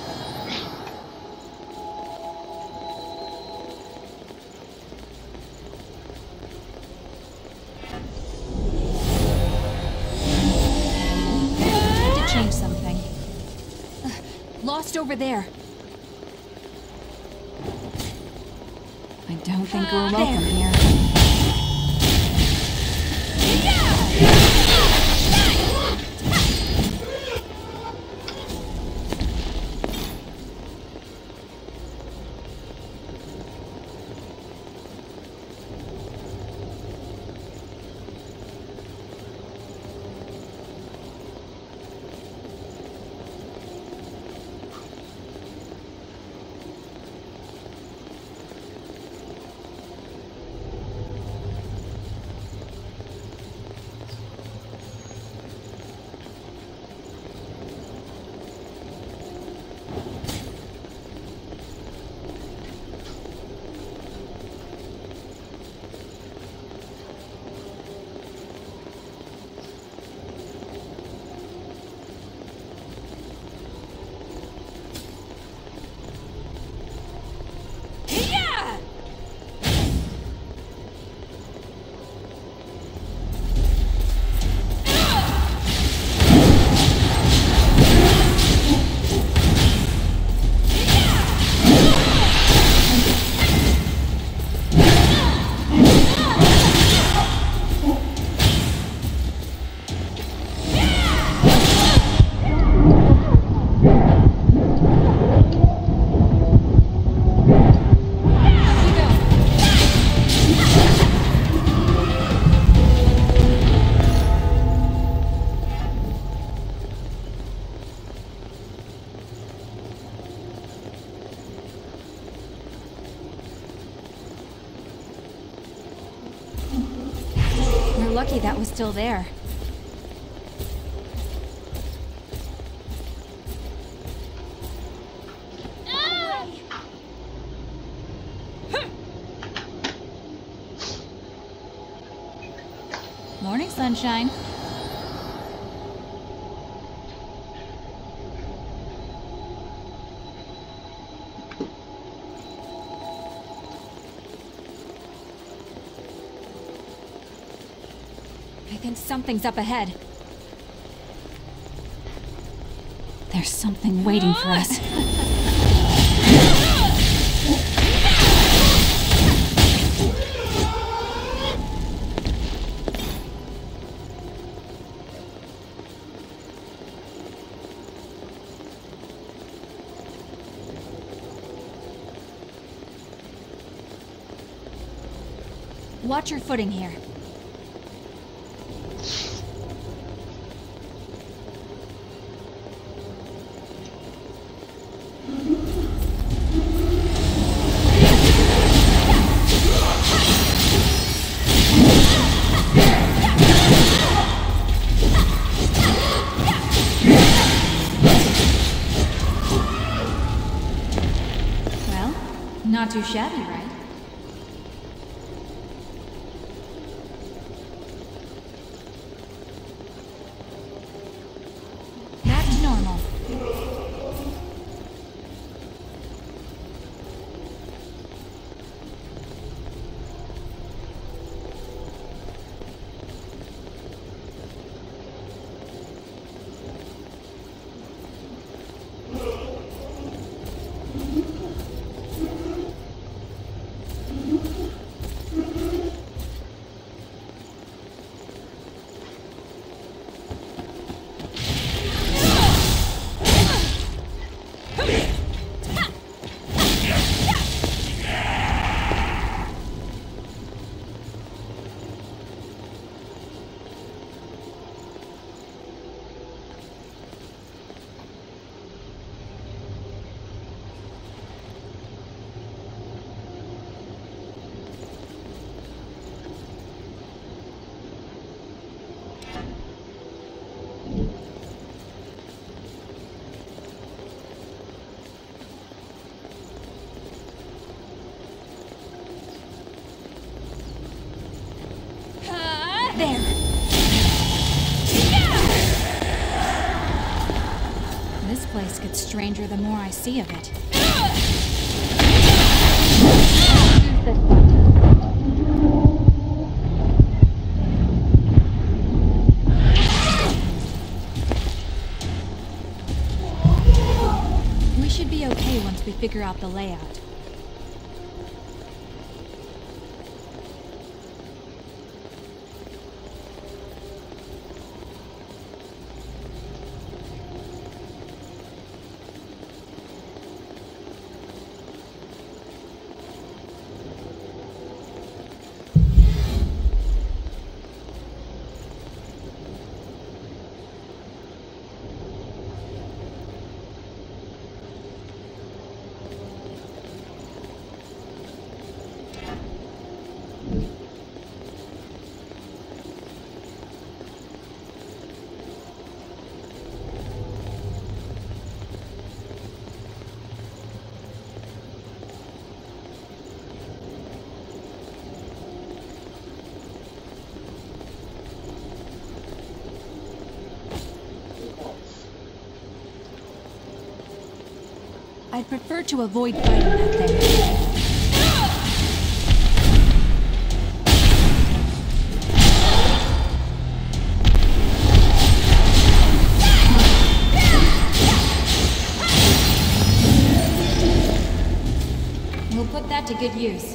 I need to change something. lost over there. I don't think we're welcome here. Lucky that was still there. Morning, sunshine. I think something's up ahead. There's something waiting for us. Watch your footing here. Well, not too shabby, right? There. This place gets stranger the more I see of it. Use this one. figure out the layout. I'd prefer to avoid fighting that thing. We'll put that to good use.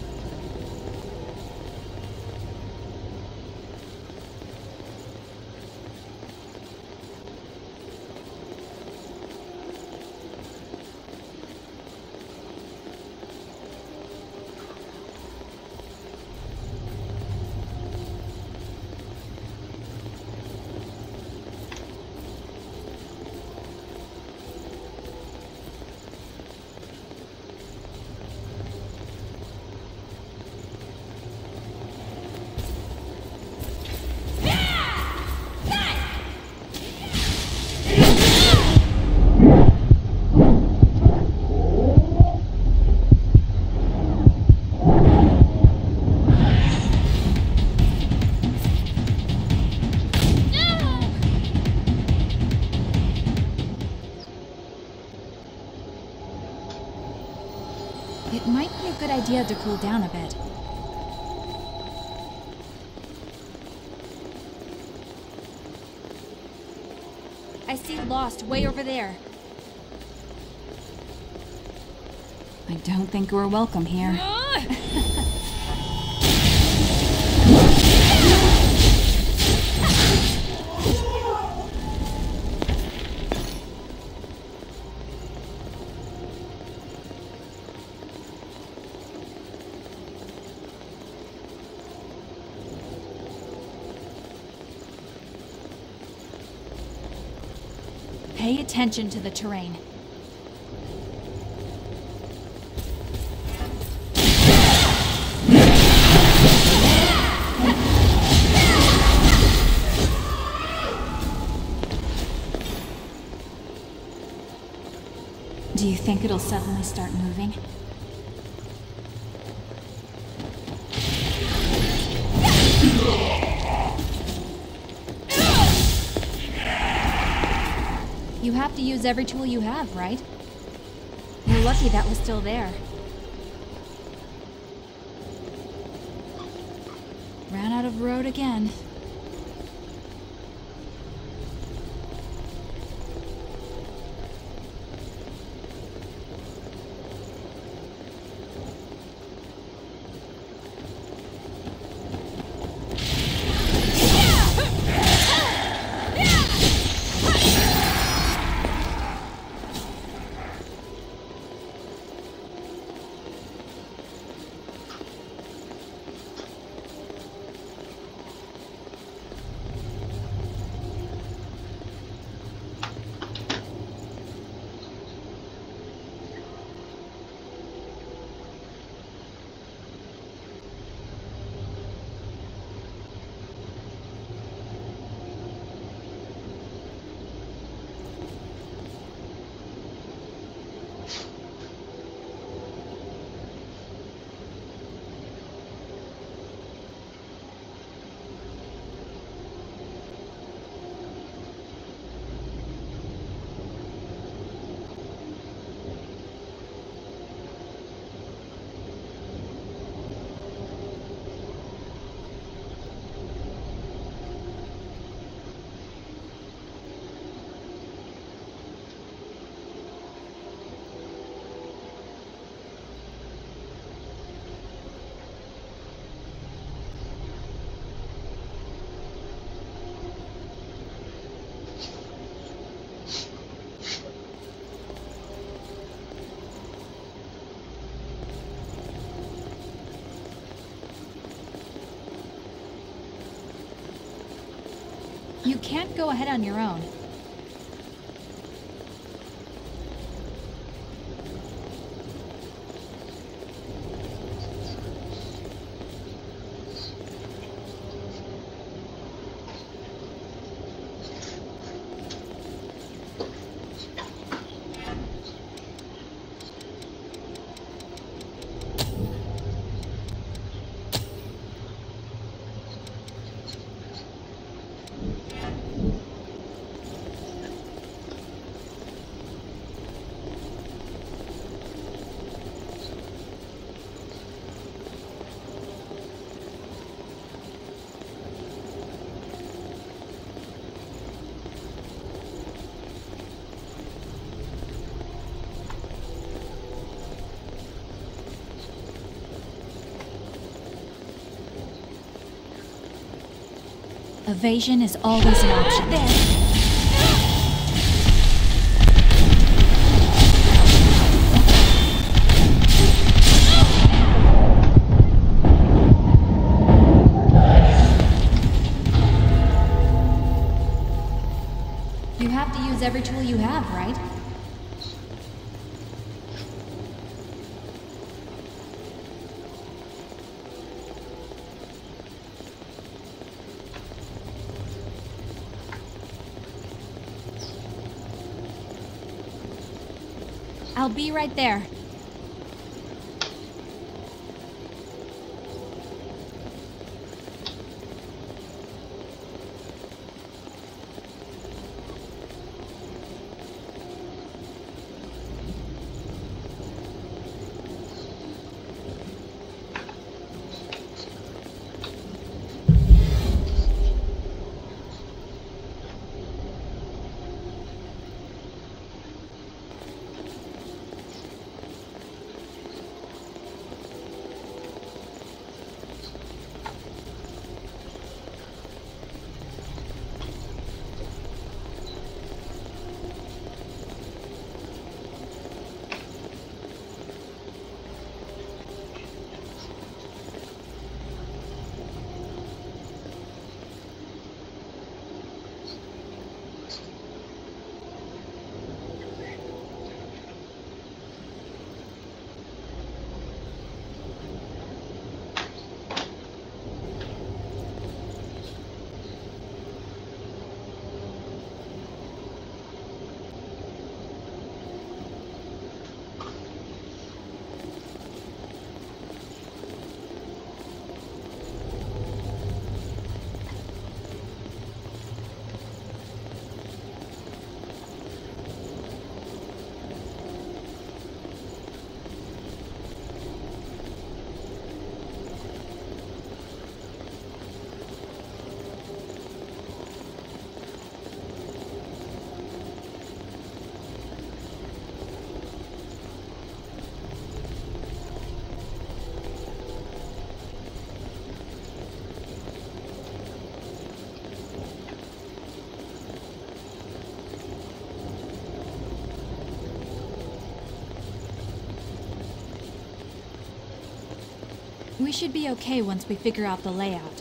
It might be a good idea to cool down a bit. I see Lost way over there. I don't think we're welcome here. Pay attention to the terrain. Do you think it'll suddenly start moving? You have to use every tool you have, right? You're lucky that was still there. Ran out of road again. You can't go ahead on your own. Evasion is always an option. There! You have to use every tool you have, right? I'll be right there. We should be okay once we figure out the layout.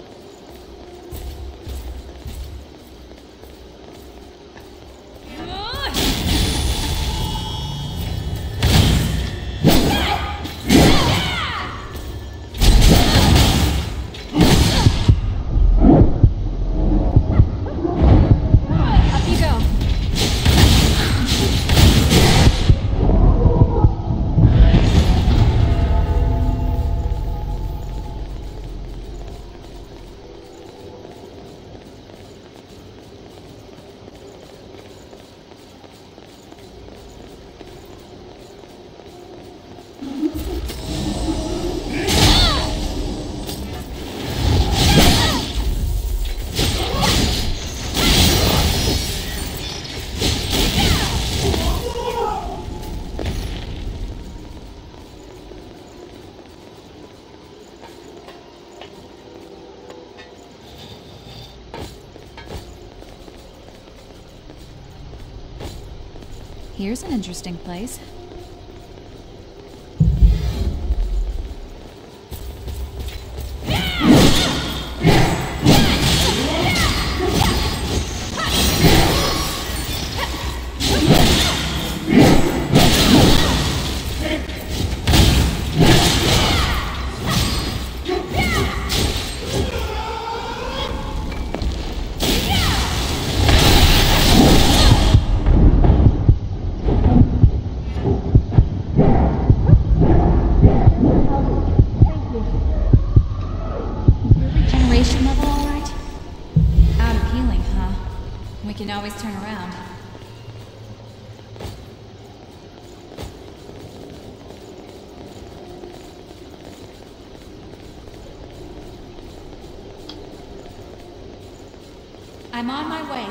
Here's an interesting place. Radiation level all right? Out of healing, huh? We can always turn around. I'm on my way.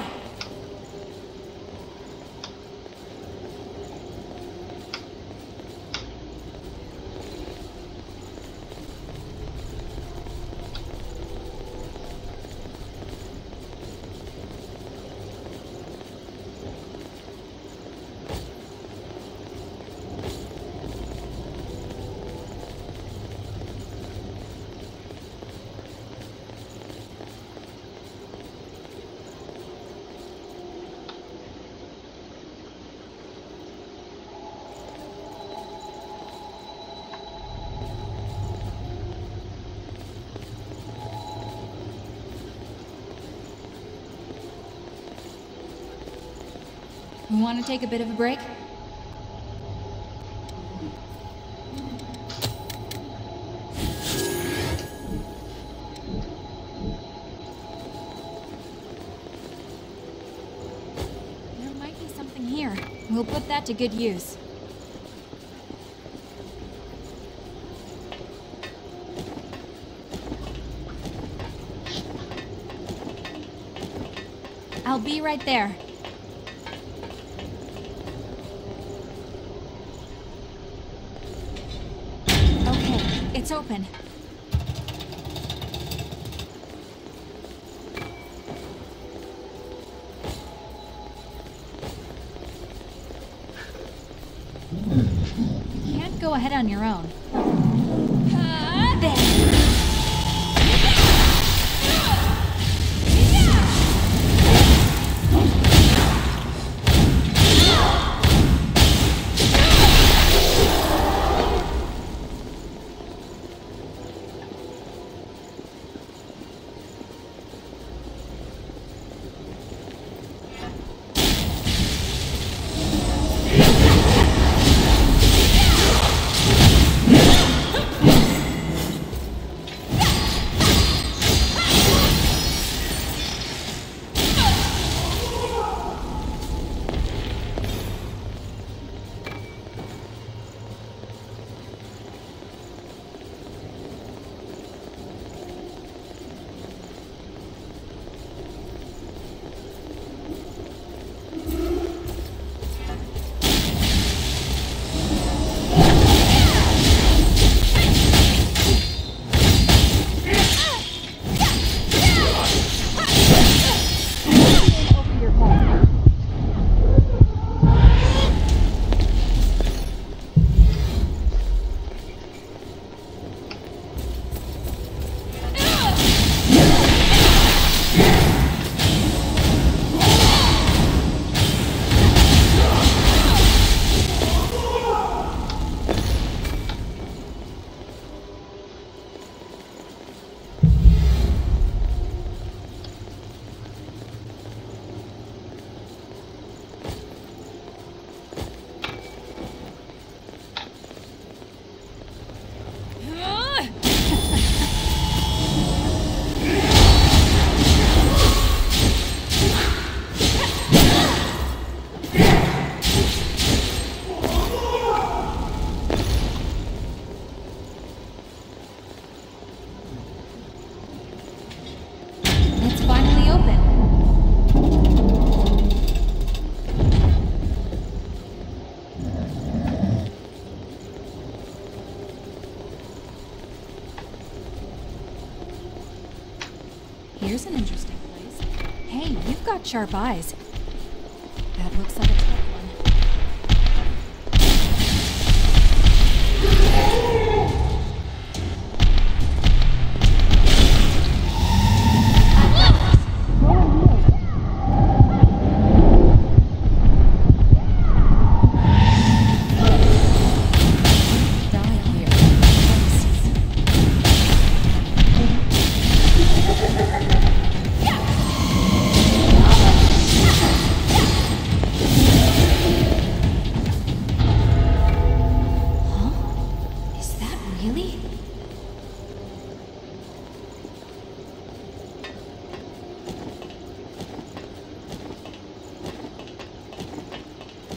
We want to take a bit of a break? There might be something here. We'll put that to good use. I'll be right there. It's open. You can't go ahead on your own. Uh, there. Here's an interesting place. Hey, you've got sharp eyes. That looks like a tough one. Yeah!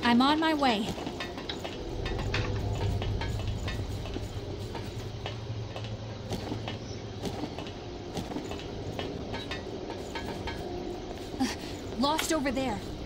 I'm on my way. Uh, lost over there.